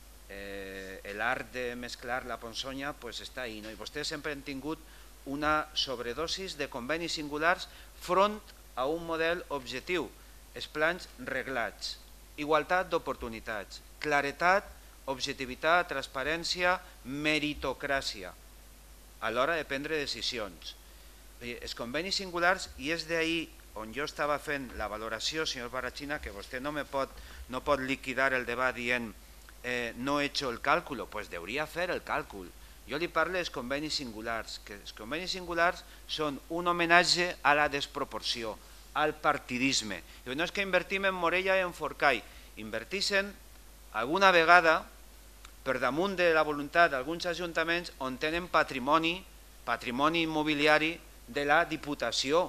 L'art de mesclar la ponzoña està ahí. I vostès sempre han tingut una sobredosis de convenis singulars front a un model objectiu, els plans reglats, igualtat d'oportunitats, claretat, objectivitat, transparència, meritocràcia a l'hora de prendre decisions. Els convenis singulars, i és d'ahir on jo estava fent la valoració, senyor Barrachina, que vostè no pot liquidar el debat dient no he hecho el cálculo, pues hauria de fer el càlcul. Jo li parlo dels convenis singulars, que els convenis singulars són un homenatge a la desproporció, al partidisme. No és que invertim en Morella i en Forcall, invertixen alguna vegada per damunt de la voluntat d'alguns ajuntaments on tenen patrimoni immobiliari de la Diputació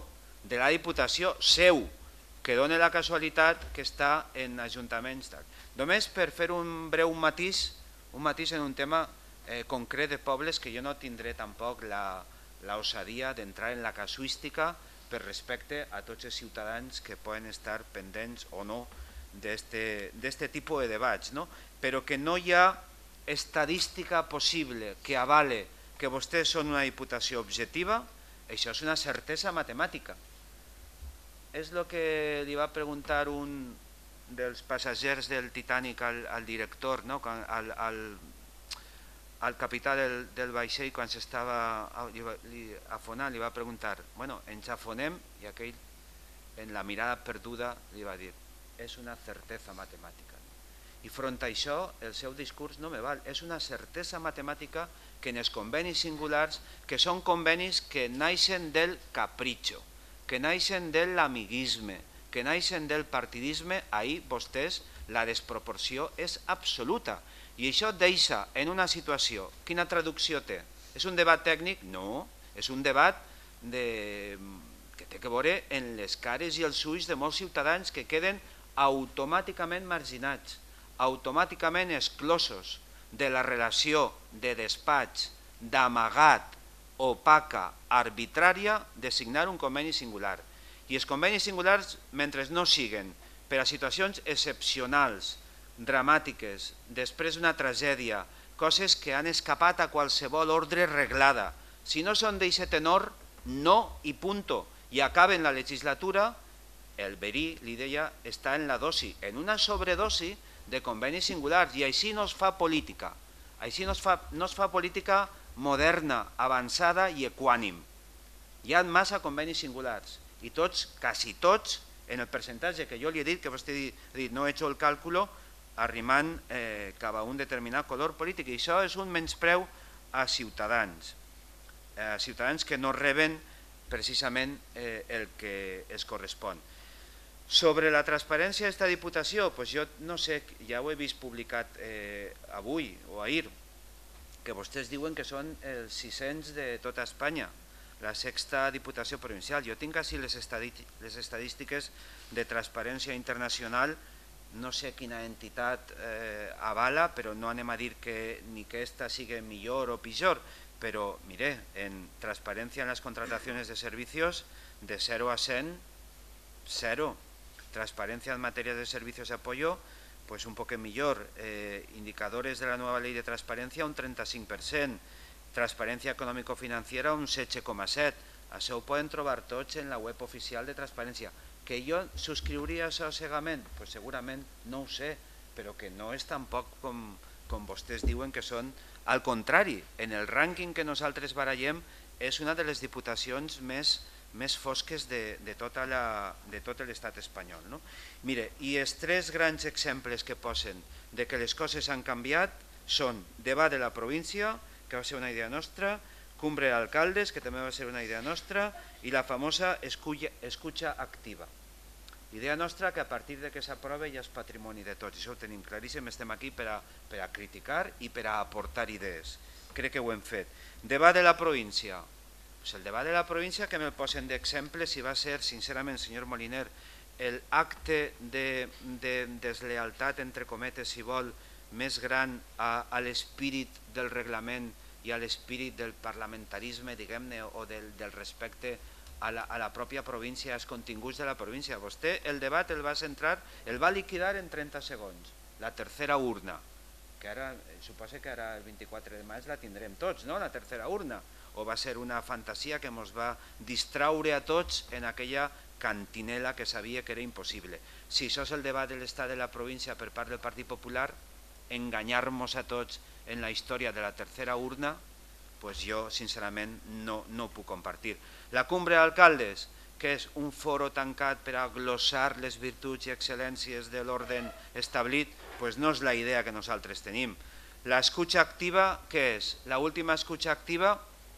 seu, que dona la casualitat que està en ajuntaments. Només per fer un breu matís en un tema concret de pobles que jo no tindré tampoc l'osadia d'entrar en la casuística per respecte a tots els ciutadans que poden estar pendents o no d'aquest tipus de debats, però que no hi ha estadística possible que avale que vostès són una diputació objectiva, això és una certesa matemàtica. És el que li va preguntar un dels passatgers del Titanic al director, al capità del vaixell quan s'estava afonant, li va preguntar, bueno, ens afonem? I aquell, en la mirada perduda, li va dir, és una certesa matemàtica. I front a això, el seu discurs no me val, és una certesa matemàtica que en els convenis singulars, que són convenis que naixen del capritxo, que naixen de l'amiguisme, que naixen del partidisme, ahir vostès la desproporció és absoluta. I això deixa en una situació, quina traducció té? És un debat tècnic? No, és un debat que té que veure en les cares i els ulls de molts ciutadans que queden automàticament marginats, automàticament exclosos de la relació de despatx, d'amagat, opaca, arbitrària de signar un conveni singular. I els convenis singulars, mentre no siguen per a situacions excepcionals, dramàtiques, després d'una tragèdia, coses que han escapat a qualsevol ordre reglada, si no són d'aquest tenor, no i punto. I acaben la legislatura, el verí, li deia, està en la dosi, en una sobredosi de convenis singulars, i així no es fa política. Així no es fa política moderna, avançada i equànim. Hi ha massa convenis singulars, i tots, quasi tots, en el percentatge que jo li he dit, que vostè ha dit, no he hecho el càlculo, arrimant cap a un determinat color polític, i això és un menyspreu a ciutadans que no reben precisament el que es correspon. Sobre la transparència d'esta Diputació, jo no sé, ja ho he vist publicat avui o ahir, que vostès diuen que són els 600 de tota Espanya, la 6ª Diputació Provincial. Jo tinc així les estadístiques de Transparència Internacional, no sé quina entitat avala, però no anem a dir ni que esta sigui millor o pitjor, però, mire, en transparencia en las contrataciones de servicios, de 0 a 100, 0. Transparencia en materia de servicios de apoyo, pues un poco millor. Indicadores de la nueva ley de transparencia, un 35%. Transparencia econòmico-financiera, un 16,7%. Això ho poden trobar tots en la web oficial de transparència. Que jo subscriuria això cegament? Pues segurament no ho sé, però que no és tampoc com vostès diuen que són. Al contrari, en el rànquing que nosaltres barallem és una de les diputacions més fosques de tot l'estat espanyol. Mire, i els 3 grans exemples que posen de que les coses han canviat són debat de la província, que va ser una idea nostra, cumbre d'alcaldes, que també va ser una idea nostra, i la famosa escucha activa. Idea nostra que a partir de que s'aprova ja és patrimoni de tots, i això ho tenim claríssim, estem aquí per a criticar i per a aportar idees. Crec que ho hem fet. Debat de la província. El debat de la província que me'l posen d'exemple si va ser, sincerament, senyor Moliner, l'acte de deslealtat, entre cometes, si vol, més gran a l'espírit del reglament i a l'espírit del parlamentarisme, diguem-ne, o del respecte a la pròpia província, als continguts de la província. Vostè el debat el va centrar, el va liquidar en 30 segons, la tercera urna, que ara, suposa que ara el 24 de maig la tindrem tots, no?, la tercera urna, o va ser una fantasia que ens va distraure a tots en aquella cantinela que sabia que era impossible. Si això és el debat de l'estat de la província per part del Partit Popular, enganyar-nos a tots en la història de la tercera urna, pues jo sincerament no ho puc compartir. La cumbre d'alcaldes, que és un foro tancat per a glossar les virtuts i excel·lències de l'ordre establit, pues no és la idea que nosaltres tenim. L'escucha activa, què és? L'última escucha activa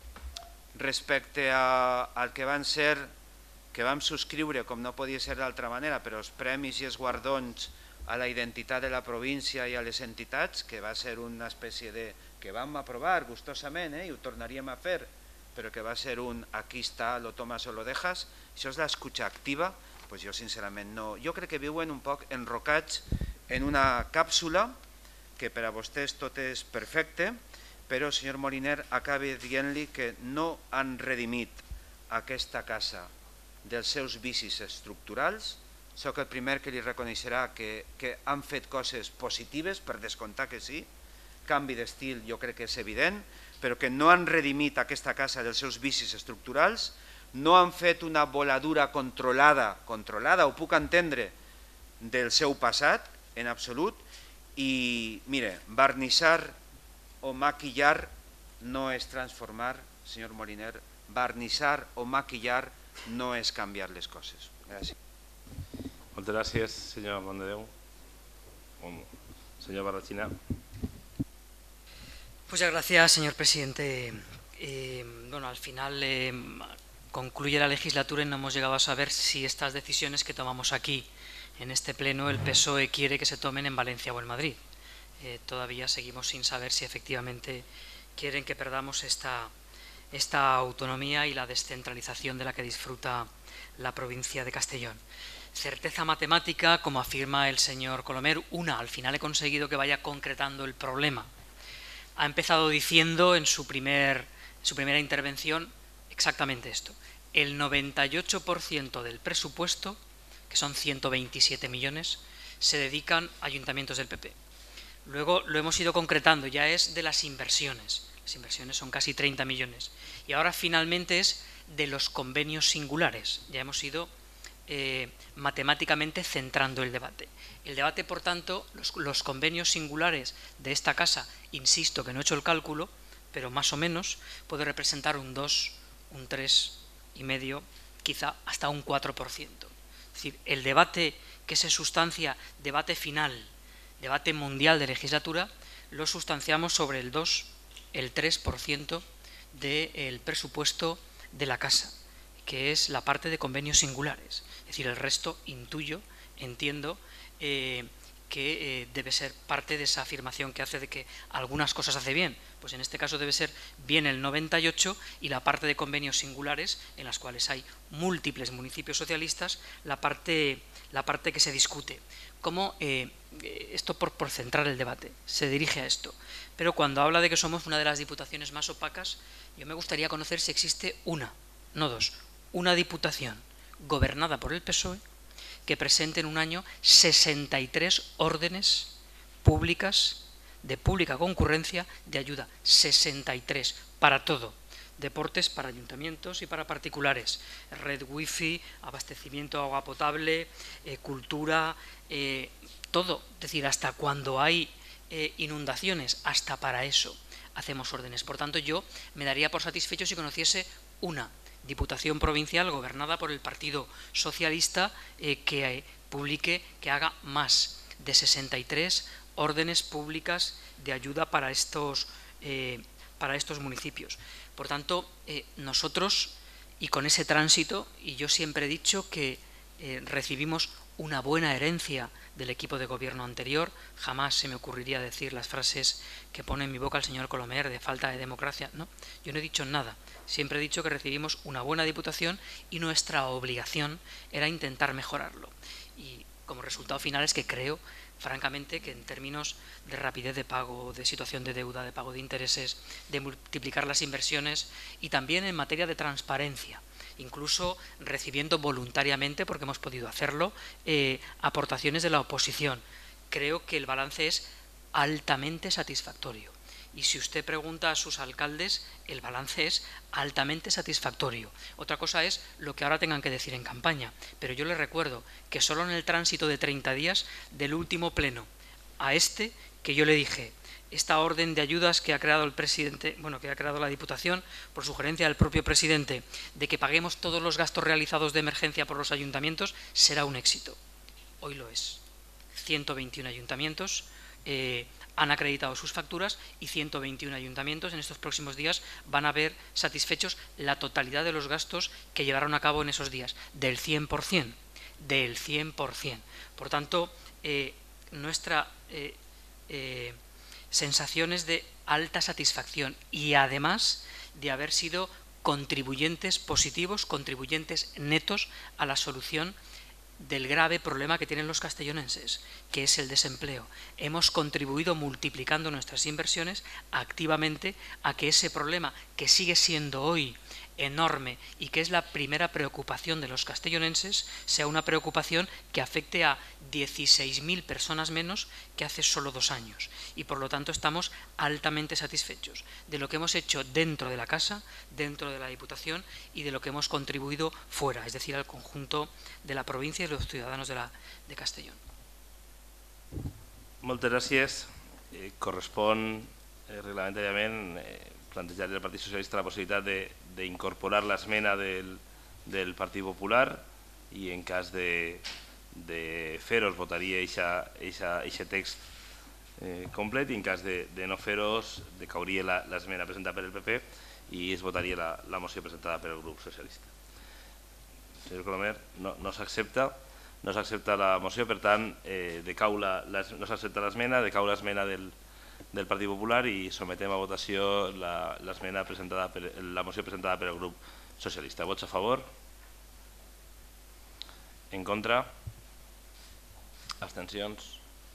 respecte al que van ser, que vam subscriure, com no podia ser d'altra manera, però els premis i els guardons a la identitat de la província i a les entitats, que va ser una espècie de... que vam aprovar gustosament, i ho tornaríem a fer, però que va ser un aquí està, lo tomas o lo dejas, això és l'escucha activa, doncs jo sincerament no... Jo crec que viuen un poc enrocats en una càpsula, que per a vostès tot és perfecte, però, senyor Moliner, acabi dient-li que no han redimit aquesta casa dels seus vicis estructurals. Soc el primer que li reconeixerà que han fet coses positives, per descomptar que sí, canvi d'estil jo crec que és evident, però que no han redimit aquesta casa dels seus vicis estructurals, no han fet una voladura controlada, ho puc entendre, del seu passat, en absolut, i, mire, barnissar o maquillar no és transformar, senyor Moliner, barnissar o maquillar no és canviar les coses. Gràcies. Moltes gràcies, senyor Mondedeu. Senyor Barrachina. Muchas gracias, señor presidente. Bueno, al final concluye la legislatura y no hemos llegado a saber si estas decisiones que tomamos aquí, en este pleno, el PSOE quiere que se tomen en Valencia o en Madrid. Todavía seguimos sin saber si efectivamente quieren que perdamos esta esta autonomía y la descentralización de la que disfruta la provincia de Castellón. Certeza matemática, como afirma el señor Colomer, al final he conseguido que vaya concretando el problema. Ha empezado diciendo en su primera intervención exactamente esto. El 98% del presupuesto, que son 127 millones, se dedican a ayuntamientos del PP. Luego lo hemos ido concretando, ya es de las inversiones. Las inversiones son casi 30 millones. Y ahora finalmente es de los convenios singulares. Ya hemos ido matemáticamente centrando el debate. El debate, por tanto, los convenios singulares de esta casa, insisto que no he hecho el cálculo, pero más o menos puede representar un 2, un 3,5, quizá hasta un 4%. Es decir, el debate que se sustancia, debate final, debate mundial de legislatura, lo sustanciamos sobre el 2, el 3% del presupuesto de la casa, que es la parte de convenios singulares. Es decir, el resto entiendo que debe ser parte de esa afirmación que hace de que algunas cosas hace bien. Pues en este caso debe ser bien el 98 y la parte de convenios singulares, en las cuales hay múltiples municipios socialistas, la parte que se discute. Como esto por centrar el debate, se dirige a esto. Pero cuando habla de que somos una de las diputaciones más opacas, yo me gustaría conocer si existe una, no dos, una diputación gobernada por el PSOE que presente en un año 63 órdenes públicas de pública concurrencia de ayuda, 63, para todo, deportes para ayuntamientos y para particulares, red wifi, abastecimiento de agua potable, cultura, todo, es decir, hasta cuando hay inundaciones, hasta para eso hacemos órdenes. Por tanto, yo me daría por satisfecho si conociese una Diputación Provincial gobernada por el Partido Socialista que publique, que haga más de 63 órdenes públicas de ayuda para estos municipios. Por tanto, nosotros, y con ese tránsito, y yo siempre he dicho que recibimos una buena herencia del equipo de gobierno anterior, jamás se me ocurriría decir las frases que pone en mi boca el señor Colomer de falta de democracia, no, yo no he dicho nada, siempre he dicho que recibimos una buena diputación y nuestra obligación era intentar mejorarlo. Y como resultado final es que creo, francamente, que en términos de rapidez de pago, de situación de deuda, de pago de intereses, de multiplicar las inversiones y también en materia de transparencia, incluso recibiendo voluntariamente, porque hemos podido hacerlo, aportaciones de la oposición. Creo que el balance es altamente satisfactorio. Y si usted pregunta a sus alcaldes, el balance es altamente satisfactorio. Otra cosa es lo que ahora tengan que decir en campaña. Pero yo les recuerdo que solo en el tránsito de 30 días del último pleno a este, que yo le dije, esta orden de ayudas que ha creado el presidente, que ha creado la Diputación, por sugerencia del propio presidente, de que paguemos todos los gastos realizados de emergencia por los ayuntamientos, será un éxito. Hoy lo es. 121 ayuntamientos han acreditado sus facturas y 121 ayuntamientos en estos próximos días van a ver satisfechos la totalidad de los gastos que llevaron a cabo en esos días, del 100%. Del 100%. Por tanto, nuestra sensaciones de alta satisfacción y además de haber sido contribuyentes positivos, contribuyentes netos a la solución del grave problema que tienen los castellonenses, que es el desempleo. Hemos contribuido multiplicando nuestras inversiones activamente a que ese problema, que sigue siendo hoy enorme y que es la primera preocupación de los castellonenses, sea una preocupación que afecte a 16.000 personas menos que hace solo 2 años. Y por lo tanto estamos altamente satisfechos de lo que hemos hecho dentro de la casa, dentro de la Diputación y de lo que hemos contribuido fuera, es decir, al conjunto de la provincia y de los ciudadanos de Castellón. Moltes gràcies. Correspon reglamentàriament plantejar al Partit Socialista la possibilitat d'incorporar l'esmena del Partit Popular i en cas de fer-ho votaria aquest text complet i en cas de no fer-ho decauria l'esmena presentada per el PP i es votaria la moció presentada pel grup socialista. Senyor Colomer, no s'accepta la moció, per tant, no s'accepta l'esmena, decau l'esmena del Partit Popular i sometem a votació l'esmena presentada, la moció presentada per el grup socialista. Vots a favor? En contra? Abstencions?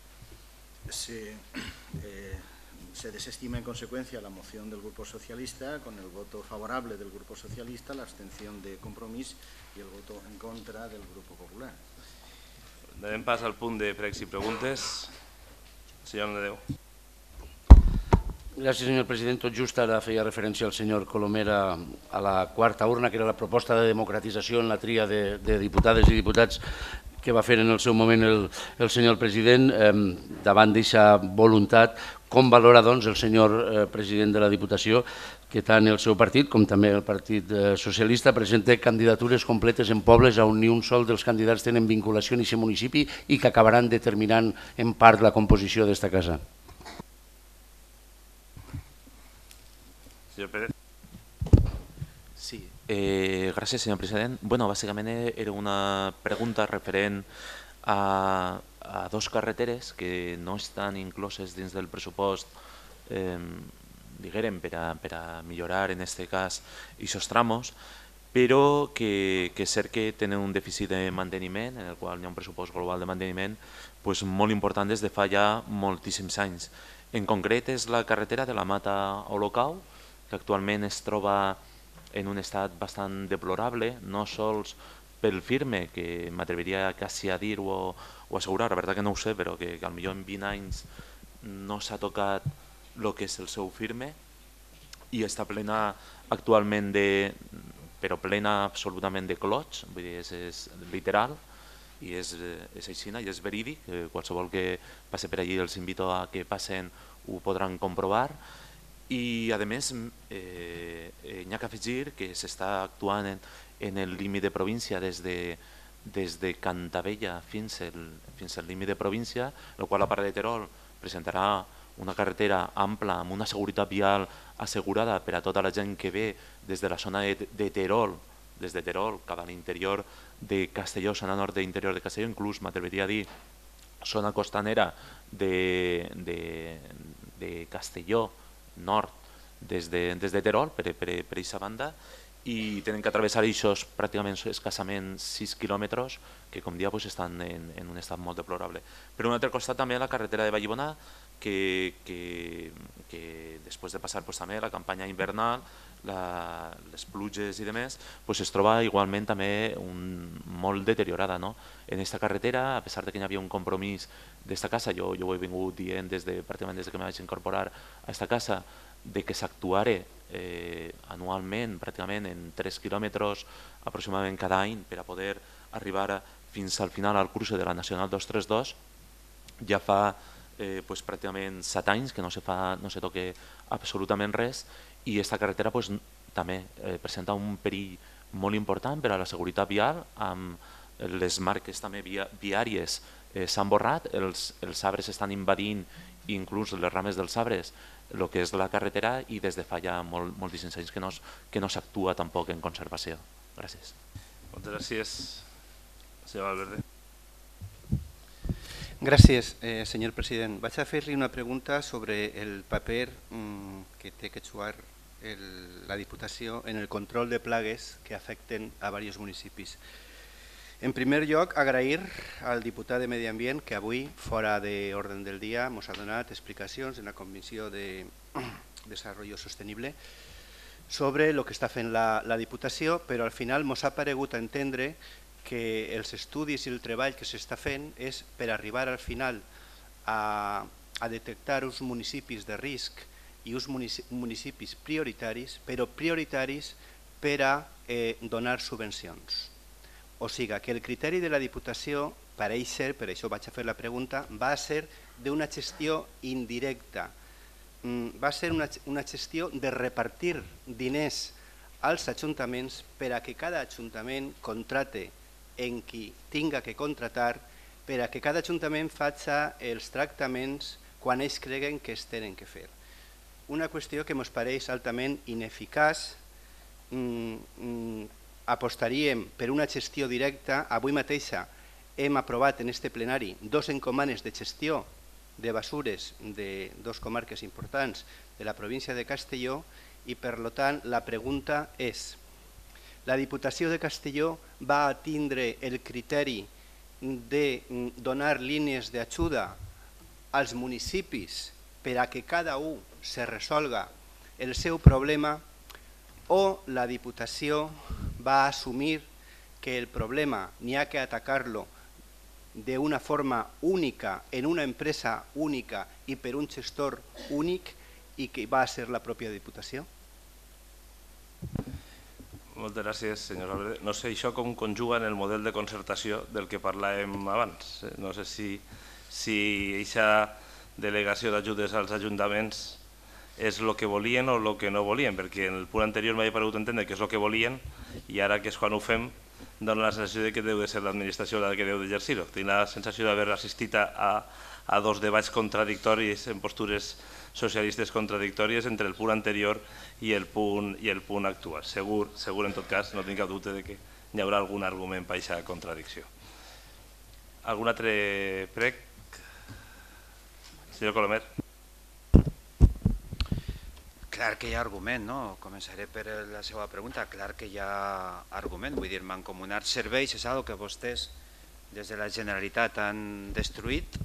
Se desestima en consecuencia la moción del Grupo Socialista con el voto favorable del Grupo Socialista, la abstención de Compromís y el voto en contra del Grupo Popular. Donem pas al punt de pregs i preguntes. Senyor Nadeu. Gràcies, senyor president. Tot just ara feia referència el senyor Colomera a la quarta urna, que era la proposta de democratització en la tria de diputades i diputats que va fer en el seu moment el senyor president. Davant d'aquesta voluntat, com valora doncs el senyor president de la Diputació que tant el seu partit com també el Partit Socialista presenta candidatures completes en pobles on ni un sol dels candidats tenen vinculació en aquest municipi i que acabaran determinant en part la composició d'esta casa? Senyor Pérez. Sí, gràcies, senyor president. Bueno, bàsicament era una pregunta referent a dos carreteres que no estan incloses dins del pressupost, diguem, per a millorar en aquest cas aquests tramos, però que és cert que tenen un dèficit de manteniment, en el qual hi ha un pressupost global de manteniment molt important des de fa ja moltíssims anys. En concret és la carretera de la Mata Olocau, que actualment es troba en un estat bastant deplorable, no sols pel firme, que m'atreviria quasi a dir o assegurar, la veritat que no ho sé, però que potser en 20 anys no s'ha tocat el que és el seu firme i està plena actualment però plena absolutament de clots, vull dir, és literal i és així i és verídic, qualsevol que passi per allí els invito a que passen ho podran comprovar. I a més n'hi ha que afegir que s'està actuant en el límit de província des de Cantabella fins al límit de província, el qual la part de Terol presentarà una carretera ampla amb una seguretat vial assegurada per a tota la gent que ve des de la zona de Terol, des de Terol cap a l'interior de Castelló, zona nord d'interior de Castelló, inclús m'atreviria a dir zona costanera de Castelló nord des de Terol per aquesta banda, i tenen que travessar aquests pràcticament escassament 6 quilòmetres que com dia estan en un estat molt deplorable. Per un altre costat també la carretera de Vallibona, que després de passar també la campanya invernal, les pluges i demés, es troba igualment també molt deteriorada. En aquesta carretera, a pesar que hi havia un compromís d'esta casa, jo ho he vingut dient pràcticament des que me vaig incorporar a aquesta casa, de que s'actuara anualment pràcticament en 3 quilòmetres aproximadament cada any per a poder arribar fins al final al cruce de la Nacional 232, ja fa pràcticament 7 anys que no se toca absolutament res, i aquesta carretera també presenta un perill molt important per a la seguretat vial, amb les marques també viàries s'han borrat, els arbres estan invadint, inclús les rames dels arbres, el que és la carretera, i des de fa ja moltíssims anys que no s'actua tampoc en conservació. Gràcies. Moltes gràcies. Senyor Valverde. Gràcies, senyor president. Vaig a fer-li una pregunta sobre el paper que té que jugar la Diputació en el control de plagues que afecten a diversos municipis. En primer lloc, agrair al diputat de Medi Ambient que avui, fora d'ordre del dia, ens ha donat explicacions en la Comissió de Desenvolupament Sostenible sobre el que està fent la Diputació, però al final ens ha paregut entendre que els estudis i el treball que s'està fent és per arribar al final a detectar uns municipis de risc i uns municipis prioritaris, però prioritaris per a donar subvencions. O sigui que el criteri de la Diputació, pareix ser, per això vaig a fer la pregunta, va ser d'una gestió indirecta, va ser una gestió de repartir diners als ajuntaments per a que cada ajuntament contrate en qui tinga que contratar, per a que cada ajuntament faci els tractaments quan ells creguen que es tenen que fer. Una qüestió que ens pareix altament ineficaç. Apostaríem per una gestió directa. Avui mateixa hem aprovat en este plenari 2 encomanes de gestió de basures de dos comarques importants de la província de Castelló i, per tant, la pregunta és: la Diputació de Castelló va a tindre el criteri de donar línies d'ajuda als municipis per a que cada un se resolga el seu problema, o la Diputació va assumir que el problema n'hi ha que atacar-lo de una forma única, en una empresa única i per un gestor únic, i que va ser la pròpia Diputació? Moltes gràcies, senyor Valverde. No sé això com conjuga en el model de concertació del que parlàvem abans. No sé si aquesta delegació d'ajudes als ajuntaments és el que volien o el que no volien, perquè en el punt anterior m'havia paregut entendre que és el que volien i ara que és quan ho fem dona la sensació que deu de ser l'administració la que deu d'exercir-ho. Tinc la sensació d'haver assistit a dos debats contradictoris en postures socialistes contradictòries entre el punt anterior i el punt actual. Segur, en tot cas, no tinc cap dubte que hi haurà algun argument per aquesta contradicció. Algun altre prec? Senyor Colomer. Clar que hi ha argument, no? Començaré per la seva pregunta. Clar que hi ha argument. Vull dir, mancomunar serveis és una que vostès des de la Generalitat han destruït.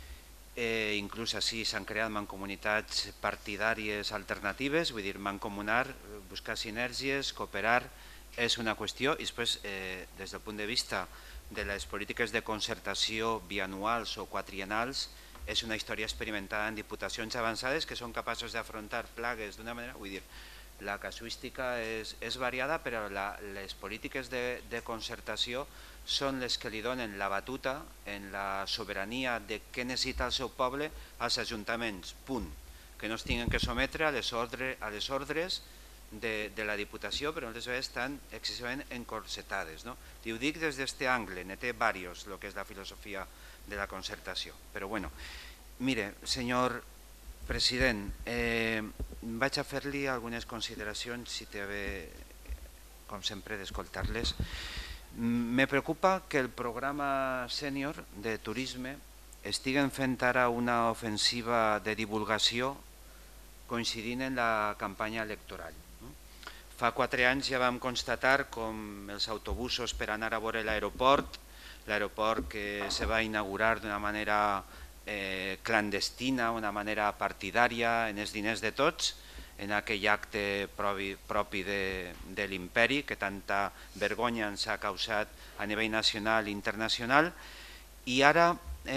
Inclús així s'han creat mancomunitats partidàries alternatives. Vull dir, mancomunar, buscar sinergies, cooperar és una qüestió. I després, des del punt de vista de les polítiques de concertació bianuals o quadriennals, és una història experimentada en diputacions avançades que són capaços d'afrontar plagues d'una manera, vull dir, la casuística és variada, però les polítiques de concertació són les que li donen la batuta en la sobirania de què necessita el seu poble als ajuntaments, punt. Que no es tinguin que sometre a les ordres de la Diputació, però moltes vegades estan excessivament encorsetades. I ho dic des d'aquest angle, ne té diversos, el que és la filosofia de la concertació. Però bueno, mire, senyor president, vaig a fer-li algunes consideracions, si té bé, com sempre, d'escoltar-les. Me preocupa que el programa sènior de turisme estiguen fent ara una ofensiva de divulgació coincidint en la campanya electoral. Fa 4 anys ja vam constatar com els autobusos per anar a veure l'aeroport que se va inaugurar d'una manera clandestina, una manera partidària, en els diners de tots, en aquell acte propi de l'imperi que tanta vergonya ens ha causat a nivell nacional i internacional. I ara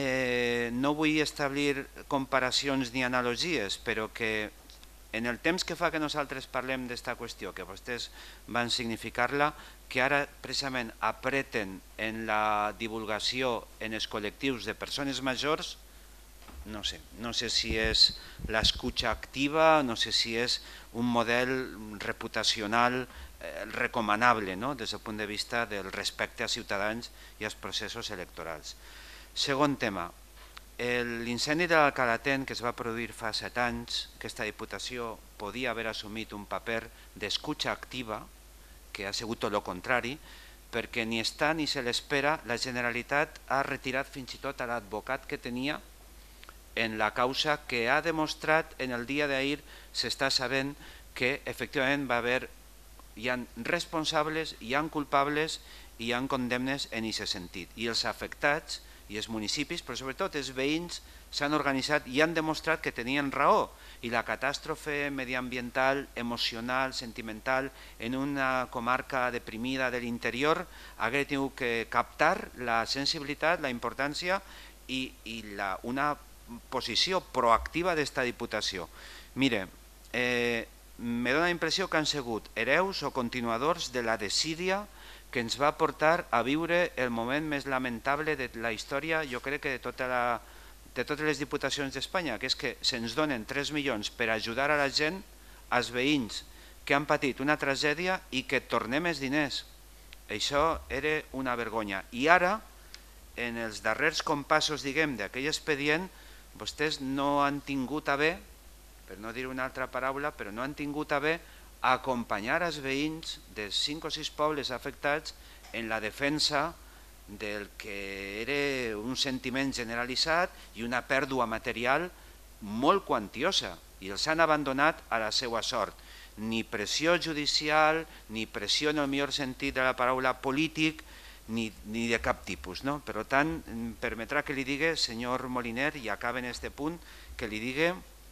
no vull establir comparacions ni analogies, però que en el temps que fa que nosaltres parlem d'esta qüestió, que vostès van significar-la, que ara precisament apreten en la divulgació en els col·lectius de persones majors, no sé si és l'escucha activa, no sé si és un model reputacional recomanable des del punt de vista del respecte als ciutadans i als processos electorals. Segon tema, l'incendi de l'Alcalatent que es va produir fa 7 anys, aquesta Diputació podia haver assumit un paper d'escucha activa, que ha sigut tot el contrari, perquè ni està ni se l'espera, la Generalitat ha retirat fins i tot l'advocat que tenia en la causa, que ha demostrat en el dia d'ahir, s'està sabent que efectivament hi ha responsables, hi ha culpables i hi ha condemnes en aquest sentit. I els afectats i els municipis, però sobretot els veïns, s'han organitzat i han demostrat que tenien raó. I la catàstrofe mediambiental, emocional, sentimental, en una comarca deprimida de l'interior, hagués tingut que captar la sensibilitat, la importància i una posició proactiva d'esta Diputació. Mire, me dóna la impressió que han sigut hereus o continuadors de la desídia que ens va portar a viure el moment més lamentable de la història, jo crec que de totes les diputacions d'Espanya, que és que se'ns donen 3 milions per ajudar a la gent, als veïns que han patit una tragèdia i que tornem els diners. Això era una vergonya. I ara, en els darrers compassos, diguem, d'aquell expedient, vostès no han tingut a bé, per no dir una altra paraula, però no han tingut a bé acompanyar els veïns dels 5 o 6 pobles afectats en la defensa del que era un sentiment generalitzat i una pèrdua material molt quantiosa, i els han abandonat a la seva sort. Ni pressió judicial, ni pressió en el millor sentit de la paraula polític, ni de cap tipus. Per tant, em permetrà que li digui, senyor Moliner, i acaba en aquest punt, que li digui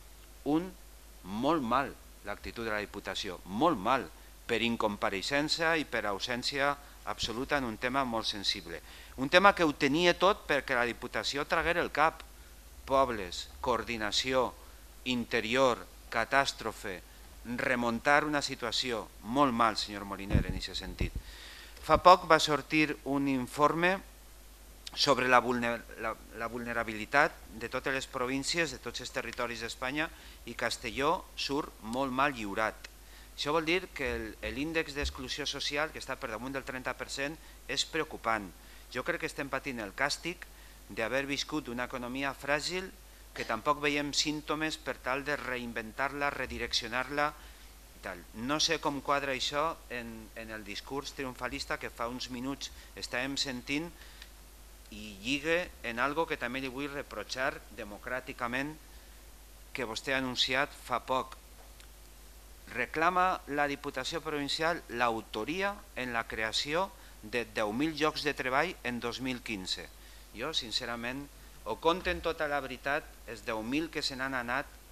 molt mal l'actitud de la Diputació, molt mal, per incompareixença i per ausència absoluta en un tema molt sensible. Un tema que ho tenia tot perquè la Diputació traguera el cap. Pobles, coordinació, interior, catàstrofe, remuntar una situació molt mal, senyor Moliner, en aquest sentit. Fa poc va sortir un informe sobre la vulnerabilitat de totes les províncies, de tots els territoris d'Espanya, i Castelló surt molt mal lliurat. Això vol dir que l'índex d'exclusió social, que està per damunt del 30%, és preocupant. Jo crec que estem patint el càstig d'haver viscut una economia fràgil que tampoc veiem símptomes per tal de reinventar-la, redireccionar-la. No sé com quadra això en el discurs triomfalista que fa uns minuts estàvem sentint i lliga en algo que també li vull reprochar democràticament que vostè ha anunciat fa poc. Reclama la Diputació Provincial l'autoria en la creació de 10.000 llocs de treball en 2015. Jo, sincerament, o conten tota la veritat, els 10.000 que se n'han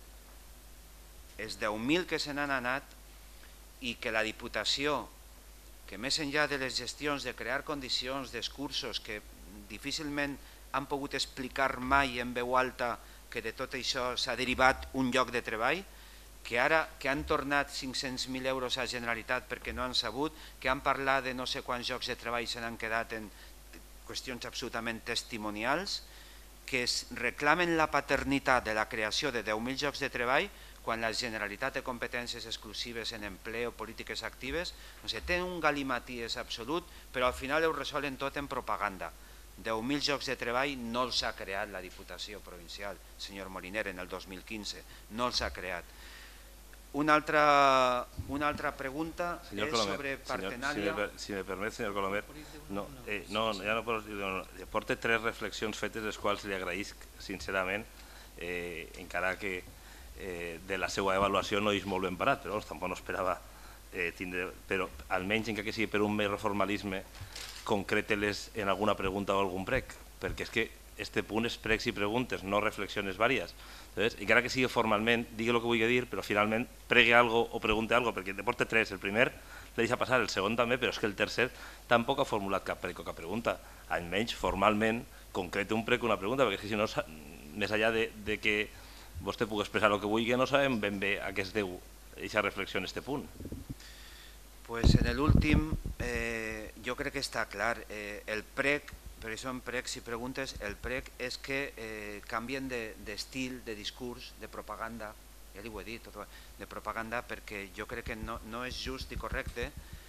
anat, i que la Diputació, que més enllà de les gestions de crear condicions, discursos que difícilment han pogut explicar mai en veu alta que de tot això s'ha derivat un lloc de treball, que ara que han tornat 500.000 euros a la Generalitat perquè no han sabut, que han parlat de no sé quants llocs de treball se n'han quedat en qüestions absolutament testimonials, que reclamen la paternitat de la creació de 10.000 llocs de treball quan la Generalitat té competències exclusives en empleo o polítiques actives. Tenen un galimaties absolut, però al final ho resolen tot en propaganda. 10.000 llocs de treball no els ha creat la Diputació Provincial, senyor Moliner, en el 2015, no els ha creat. Una altra pregunta és sobre Partenàlia. Si me permet, senyor Colomer, porta 3 reflexions fetes, les quals li agraïsc sincerament, encara que de la seva avaluació no és molt ben parat, però tampoc no esperava tindre, però almenys encara que sigui per un mer formalisme, concrete-les en alguna pregunta o algun prec, perquè és que este punt és pregs i preguntes, no reflexiones vàries. Encara que sigui formalment, digui el que vulgui dir, però finalment pregui algo o pregunte algo, perquè te porta 3, el primer le deixa passar, el segon també, però és que el tercer tampoc ha formulat cap prec o cap pregunta, almenys formalment concrete un prec o una pregunta, perquè si no, més enllà de que vostè pugui expressar el que vulgui, no sabem ben bé a què es deu aquesta reflexió en aquest punt. Pues en l'últim jo crec que està clar. El prec, per això en pregs i preguntes, el prec és que canvien d'estil, de discurs, de propaganda, ja li ho he dit, de propaganda, perquè jo crec que no és just i correcte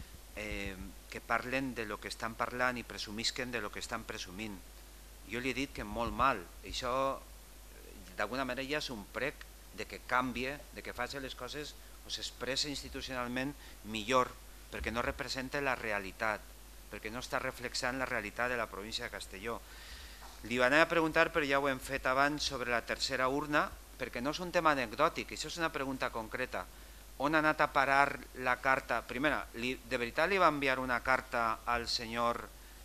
que parlen de lo que estan parlant i presumisquen de lo que estan presumint. Jo li he dit que molt mal, això d'alguna manera ja és un prec de que canvie, de que faci les coses o s'expressa institucionalment millor, perquè no representa la realitat, perquè no està reflexant la realitat de la província de Castelló. Li van a preguntar, però ja ho hem fet abans, sobre la tercera urna, perquè no és un tema anecdòtic, això és una pregunta concreta. On ha anat a parar la carta? Primera, de veritat li va enviar una carta al senyor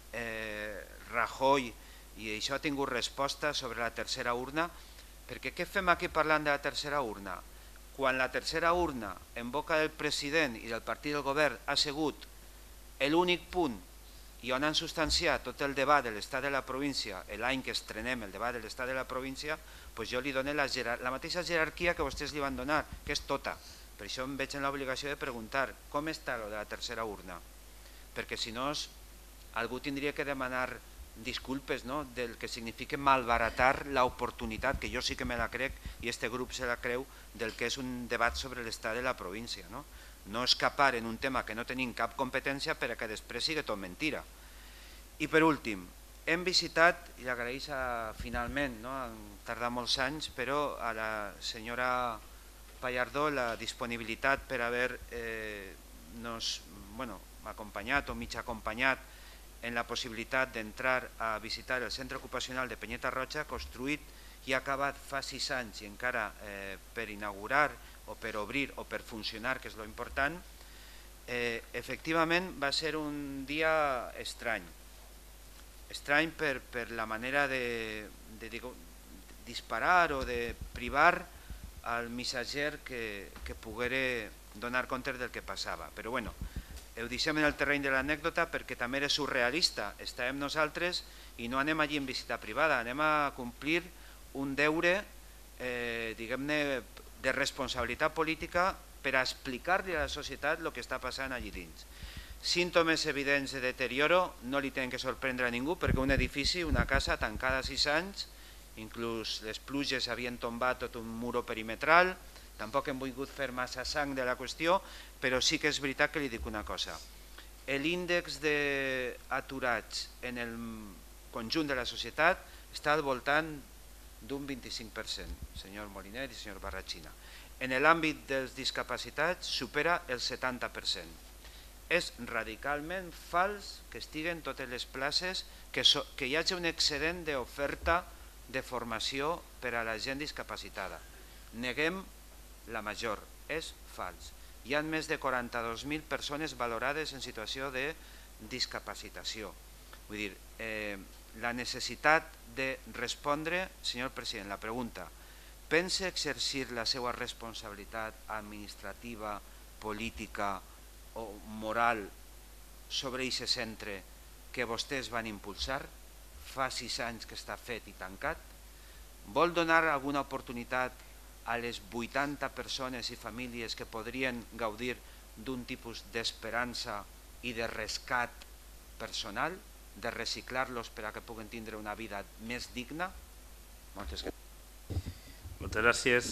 Rajoy i això ha tingut resposta sobre la tercera urna? Perquè què fem aquí parlant de la tercera urna? Quan la tercera urna, en boca del president i del partit del govern, ha sigut l'únic punt i on han substanciat tot el debat de l'estat de la província, l'any que estrenem el debat de l'estat de la província, doncs jo li dono la mateixa jerarquia que vostès li van donar, que és tota. Per això em veig en l'obligació de preguntar com està lo de la tercera urna, perquè si no algú tindria que demanar disculpes del que significa malbaratar l'oportunitat, que jo sí que me la crec i este grup se la creu, del que és un debat sobre l'estat de la província. No escapar en un tema que no tenim cap competència per a que després sigui tot mentira. I per últim, hem visitat, i l'agraeix finalment, han tardat molts anys, però a la senyora Pallardó la disponibilitat per haver-nos acompanyat o mig acompanyat en la possibilitat d'entrar a visitar el centre ocupacional de Penyeta Roja, construït i acabat fa 6 anys i encara per inaugurar o per obrir o per funcionar, que és lo important. Efectivament va ser un dia estrany. Estrany per la manera de disparar o de privar al missatger que poguera donar compte del que passava. Però bueno, ho deixem en el terreny de l'anècdota perquè també era surrealista. Estàvem nosaltres i no anem allí en visita privada, anem a complir un deure, diguem-ne, de responsabilitat política per a explicar-li a la societat el que està passant allí dins. Símptomes evidents de deterioro no li tenen que sorprendre a ningú perquè un edifici, una casa tancada 6 anys, inclús les pluges havien tombat tot un muro perimetral, tampoc hem volgut fer massa sang de la qüestió, però sí que és veritat que li dic una cosa. L'índex d'aturats en el conjunt de la societat està al voltant d'un 25%, senyor Molinet i senyor Barrachina. En l'àmbit dels discapacitats supera el 70%. És radicalment fals que estiguen totes les places, que hi hagi un excedent d'oferta de formació per a la gent discapacitada. Neguem la major, és fals. Hi ha més de 42.000 persones valorades en situació de discapacitació. Vull dir, la necessitat de respondre, senyor president, la pregunta, pensa exercir la seva responsabilitat administrativa, política o moral sobre aquest centre que vostès van impulsar? Fa 6 anys que està fet i tancat? Vol donar alguna oportunitat a les 80 persones i famílies que podrien gaudir d'un tipus d'esperança i de rescat personal, de reciclar-los per a que puguen tindre una vida més digna? Moltes gràcies. Moltes gràcies.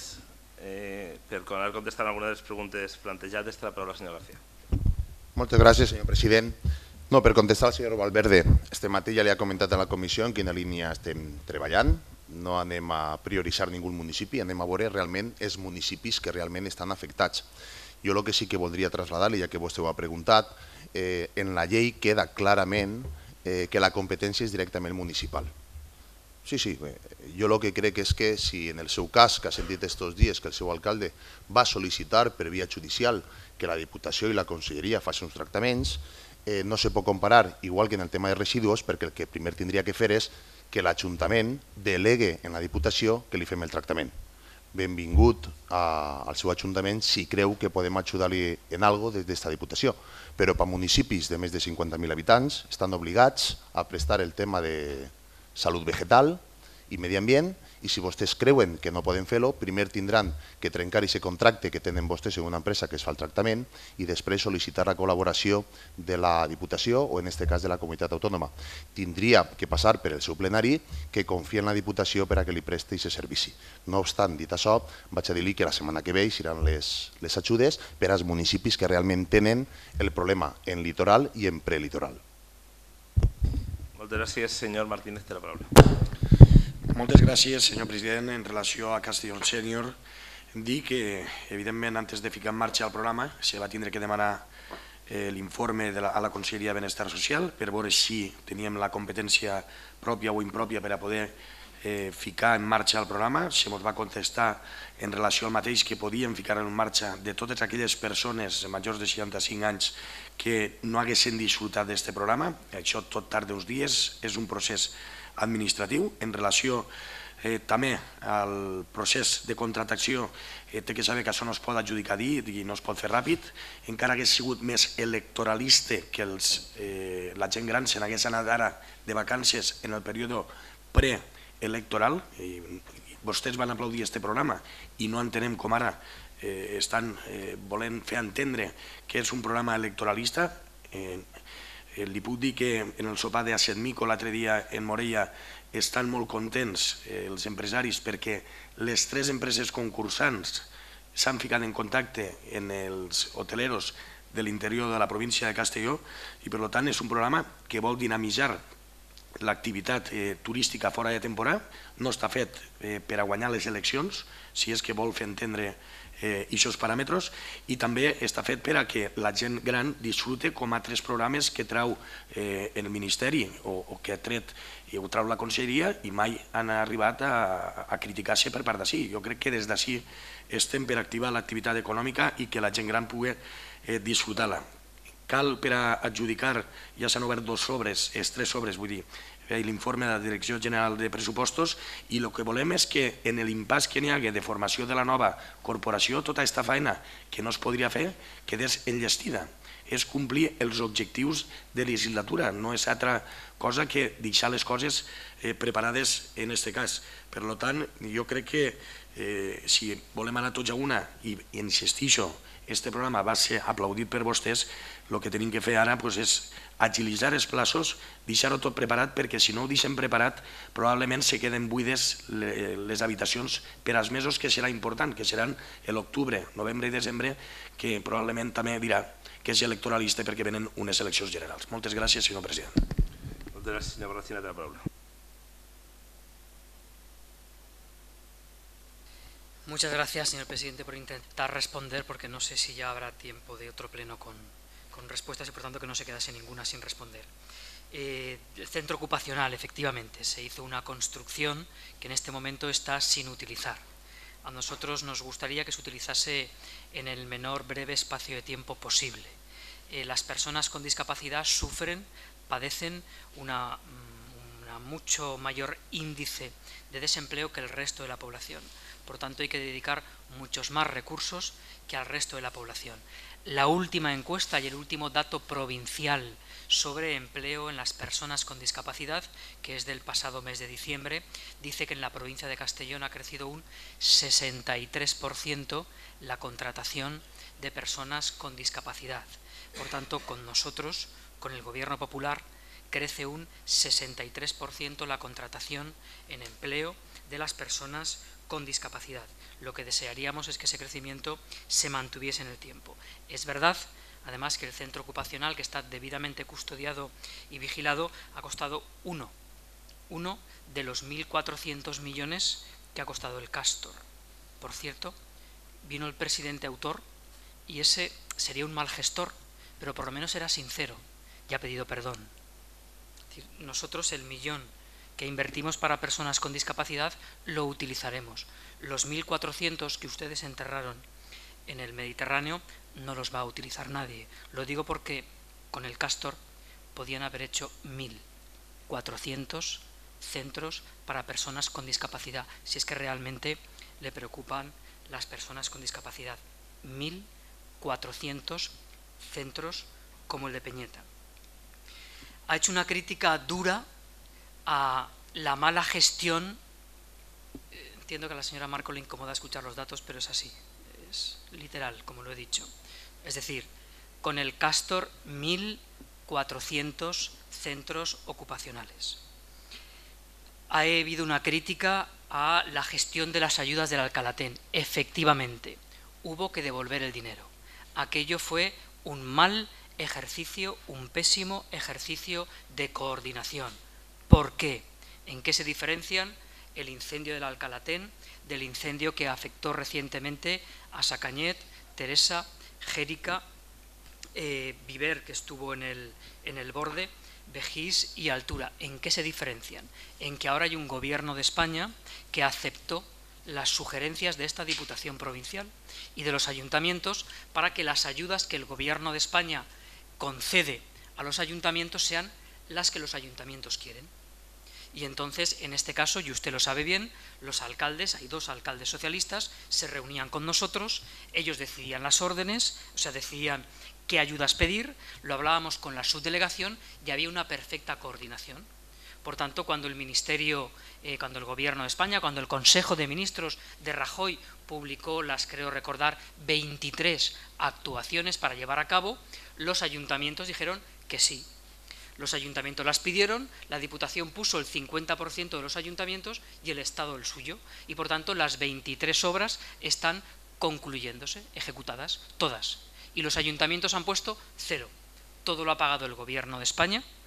Per anar contestant alguna de les preguntes plantejades, té la paraula el senyor García. Moltes gràcies, senyor president. No, per contestar al senyor Valverde, este matí ja li ha comentat a la comissió en quina línia estem treballant. No anem a prioritzar ningú municipi, anem a veure realment els municipis que realment estan afectats. Jo el que sí que voldria traslladar-li, ja que vostè ho ha preguntat, en la llei queda clarament que la competència és directament municipal. Sí, jo el que crec és que si en el seu cas, que ha sentit estos dies que el seu alcalde va sol·licitar per via judicial que la Diputació i la Conselleria facin uns tractaments, no se pot comparar, igual que en el tema de residus, perquè el que primer tindria que fer és que l'Ajuntament delegue en la Diputació que li fem el tractament. Benvingut al seu Ajuntament si creu que podem ajudar-li en alguna cosa des d'esta Diputació. Però per municipis de més de 50.000 habitants estan obligats a prestar el tema de salut vegetal i medi ambient, i si vostès creuen que no poden fer-lo, primer tindran que trencar aquest contracte que tenen vostès en una empresa que es fa el tractament i després sol·licitar la col·laboració de la Diputació o en aquest cas de la Comunitat Autònoma. Tindria que passar per el seu plenari que confia en la Diputació per a que li presti aquest servici. No obstant, dit això, vaig a dir-li que la setmana que ve seran les ajudes per als municipis que realment tenen el problema en litoral i en prelitoral. Moltes gràcies, senyor Martínez, té la paraula. Moltes gràcies, senyor president. En relació a Castellón Sènior, dir que, evidentment, antes de ficar en marxa el programa, se va tindre que demanar l'informe a la Conselleria de Benestar Social per veure si teníem la competència pròpia o impròpia per a poder ficar en marxa el programa. Se ens va contestar en relació al mateix que podíem ficar en marxa de totes aquelles persones majors de 65 anys que no haguessin disfrutat d'aquest programa. Això tot tarda uns dies, és un procés administratiu. En relació també al procés de contractació, té que saber que això no es pot adjudicar dit i no es pot fer ràpid. Encara hagués sigut més electoralista que la gent gran se n'hagués anat ara de vacances en el període preelectoral. Vostès van aplaudir aquest programa i no entenem com ara estan volent fer entendre que és un programa electoralista. Li puc dir que en el sopar de Asetmico l'altre dia en Morella estan molt contents els empresaris perquè les 3 empreses concursants s'han ficat en contacte amb els hoteleros de l'interior de la província de Castelló i per tant és un programa que vol dinamitzar l'activitat turística fora de temporada, no està fet per a guanyar les eleccions, si és que vol fer entendre aquests paràmetres, i també està fet per a que la gent gran disfrute com altres programes que trau el Ministeri o que ha tret i ho trau la Conselleria i mai han arribat a criticar-se per part d'ací. Jo crec que des d'ací estem per activar l'activitat econòmica i que la gent gran pugui disfrutar-la. Cal per a adjudicar, ja s'han obert 2 sobres, 3 sobres, vull dir, l'informe de la Direcció General de Pressupostos, i el que volem és que en l'impàs que n'hi hagi de formació de la nova corporació, tota aquesta feina que no es podria fer quedés enllestida. És complir els objectius de legislatura, no és altra cosa que deixar les coses preparades en aquest cas. Per tant, jo crec que si volem anar tots a una, i insistixo, aquest programa va ser aplaudit per vostès, el que tenim que fer ara és agilitzar els plaços, deixar-ho tot preparat, perquè si no ho deixem preparat probablement se queden buides les habitacions per als mesos que serà important, que seran l'octubre, novembre i desembre, que probablement també dirà que és electoralista perquè venen unes eleccions generals. Moltes gràcies, senyor president. Moltes gràcies, senyor Barracina, té la paraula. Muchas gracias, señor presidente, por intentar responder, porque no sé si ya habrá tiempo de otro pleno con respuestas y por tanto que no se quedase ninguna sin responder. El centro ocupacional, efectivamente, se hizo una construcción que en este momento está sin utilizar. A nosotros nos gustaría que se utilizase en el menor breve espacio de tiempo posible. Las personas con discapacidad sufren, padecen una mucho mayor índice de desempleo que el resto de la población. Por tanto, hay que dedicar muchos más recursos que al resto de la población. La última encuesta y el último dato provincial sobre empleo en las personas con discapacidad, que es del pasado mes de diciembre, dice que en la provincia de Castellón ha crecido un 63% la contratación de personas con discapacidad. Por tanto, con nosotros, con el Gobierno Popular, crece un 63% la contratación en empleo de las personas con discapacidad. Lo que desearíamos es que ese crecimiento se mantuviese en el tiempo. Es verdad, además, que el centro ocupacional, que está debidamente custodiado y vigilado, ha costado uno de los 1.400 millones que ha costado el Castor. Por cierto, vino el presidente autor y ese sería un mal gestor, pero por lo menos era sincero y ha pedido perdón. Es decir, nosotros el millón que invertimos para personas con discapacidad lo utilizaremos. Los 1.400 que ustedes enterraron en el Mediterráneo no los va a utilizar nadie. Lo digo porque con el Castor podían haber hecho 1.400 centros para personas con discapacidad, si es que realmente le preocupan las personas con discapacidad. 1.400 centros como el de Peñeta. Ha hecho una crítica dura a la mala gestión. Entiendo que a la señora Marco le incomoda escuchar los datos, pero es así, es literal, como lo he dicho. Es decir, con el Castor 1.400 centros ocupacionales. Ha habido una crítica a la gestión de las ayudas del Alcalatén. Efectivamente, hubo que devolver el dinero. Aquello fue un mal ejercicio, un pésimo ejercicio de coordinación. ¿Por qué? ¿En qué se diferencian el incendio del Alcalatén del incendio que afectó recientemente a Sacañet, Teresa, Jérica, Viver, que estuvo en el borde, Vejís y Altura? ¿En qué se diferencian? En que ahora hay un gobierno de España que aceptó las sugerencias de esta Diputación Provincial y de los ayuntamientos para que las ayudas que el gobierno de España concede a los ayuntamientos sean las que los ayuntamientos quieren. Y entonces, en este caso, y usted lo sabe bien, los alcaldes, hay 2 alcaldes socialistas, se reunían con nosotros, ellos decidían las órdenes, o sea, decidían qué ayudas pedir, lo hablábamos con la subdelegación y había una perfecta coordinación. Por tanto, cuando el Ministerio, cuando el Gobierno de España, cuando el Consejo de Ministros de Rajoy publicó las, creo recordar, 23 actuaciones para llevar a cabo, los ayuntamientos dijeron que sí. Los ayuntamientos las pidieron, la Diputación puso el 50% de los ayuntamientos y el Estado el suyo. Y por tanto las 23 obras están concluyéndose, ejecutadas, todas. Y los ayuntamientos han puesto 0. Todo lo ha pagado el Gobierno de España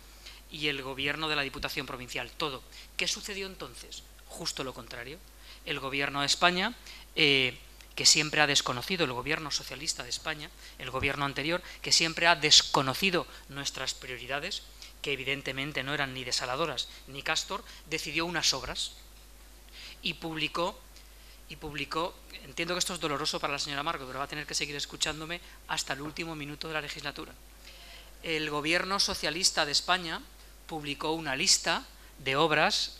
y el gobierno de la Diputación Provincial, todo. ¿Qué sucedió entonces? Justo lo contrario. El gobierno de España, que siempre ha desconocido, el gobierno socialista de España, el gobierno anterior, que siempre ha desconocido nuestras prioridades, que evidentemente no eran ni desaladoras ni Castor, decidió unas obras y publicó, entiendo que esto es doloroso para la señora Marco, pero va a tener que seguir escuchándome hasta el último minuto de la legislatura. El gobierno socialista de España publicó una lista de obras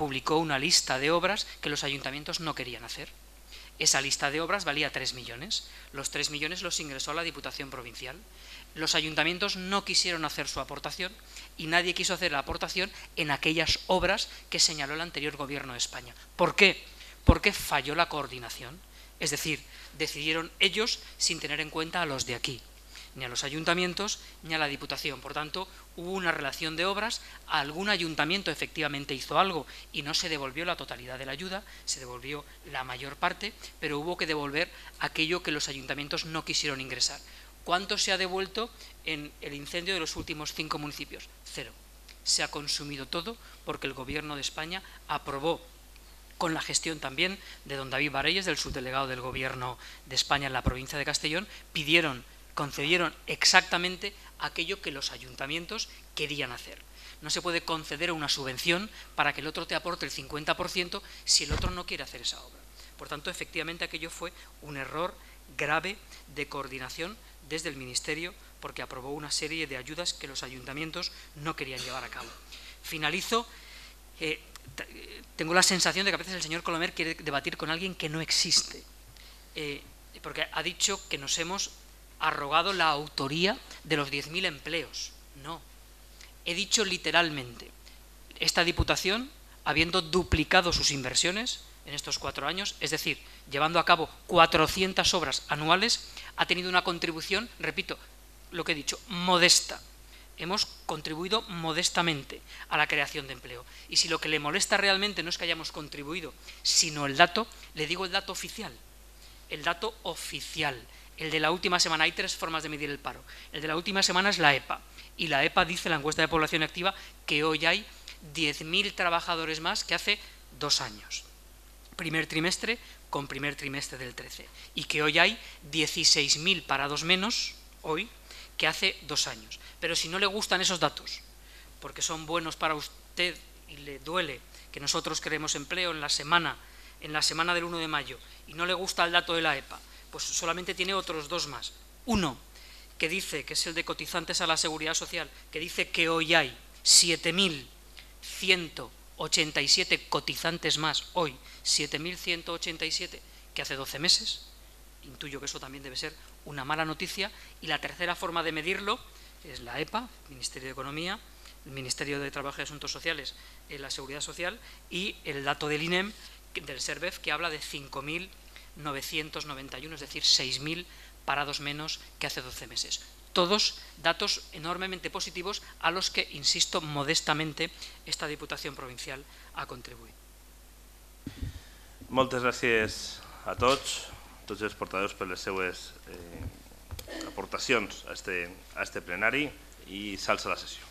que los ayuntamientos no querían hacer. Esa lista de obras valía 3 millones. Los 3 millones los ingresó la Diputación Provincial. Los ayuntamientos no quisieron hacer su aportación y nadie quiso hacer la aportación en aquellas obras que señaló el anterior gobierno de España. ¿Por qué? Porque falló la coordinación. Es decir, decidieron ellos sin tener en cuenta a los de aquí, ni a los ayuntamientos ni a la Diputación. Por tanto, hubo una relación de obras, algún ayuntamiento efectivamente hizo algo y no se devolvió la totalidad de la ayuda, se devolvió la mayor parte, pero hubo que devolver aquello que los ayuntamientos no quisieron ingresar. ¿Cuánto se ha devuelto en el incendio de los últimos 5 municipios? 0. Se ha consumido todo porque el Gobierno de España aprobó, con la gestión también de don David Barelles, del subdelegado del Gobierno de España en la provincia de Castellón, concedieron exactamente aquello que los ayuntamientos querían hacer. No se puede conceder una subvención para que el otro te aporte el 50% si el otro no quiere hacer esa obra. Por tanto, efectivamente, aquello fue un error grave de coordinación desde el Ministerio, porque aprobó una serie de ayudas que los ayuntamientos no querían llevar a cabo. Finalizo. Tengo la sensación de que a veces el señor Colomer quiere debatir con alguien que no existe, porque ha dicho que nos hemos arrogado la autoría de los 10.000 empleos. No, he dicho literalmente, esta Diputación, habiendo duplicado sus inversiones en estos 4 años, es decir, llevando a cabo 400 obras anuales, ha tenido una contribución, repito, lo que he dicho, modesta. Hemos contribuido modestamente a la creación de empleo. Y si lo que le molesta realmente no es que hayamos contribuido, sino el dato, le digo el dato oficial. El dato oficial, el de la última semana. Hay 3 formas de medir el paro. El de la última semana es la EPA. Y la EPA dice, la encuesta de población activa, que hoy hay 10.000 trabajadores más que hace 2 años. Primer trimestre con primer trimestre del 13. Y que hoy hay 16.000 parados menos, hoy, que hace 2 años. Pero si no le gustan esos datos, porque son buenos para usted y le duele que nosotros creemos empleo en la semana del 1 de mayo, y no le gusta el dato de la EPA, pues solamente tiene otros 2 más. Uno, que dice, que es el de cotizantes a la Seguridad Social, que dice que hoy hay 7.187 cotizantes más, hoy 7.187 que hace 12 meses. Intuyo que eso también debe ser una mala noticia. Y la tercera forma de medirlo es la EPA, Ministerio de Economía, el Ministerio de Trabajo y Asuntos Sociales, la Seguridad Social, y el dato del INEM, del SERVEF, que habla de 5.991, es decir, 6.000 parados menos que hace 12 meses. Todos datos enormemente positivos a los que, insisto, modestamente esta Diputación Provincial ha contribuït. Moltes gràcies a tots els portaveus per les seues aportacions a este plenari, i s'alça la sessió.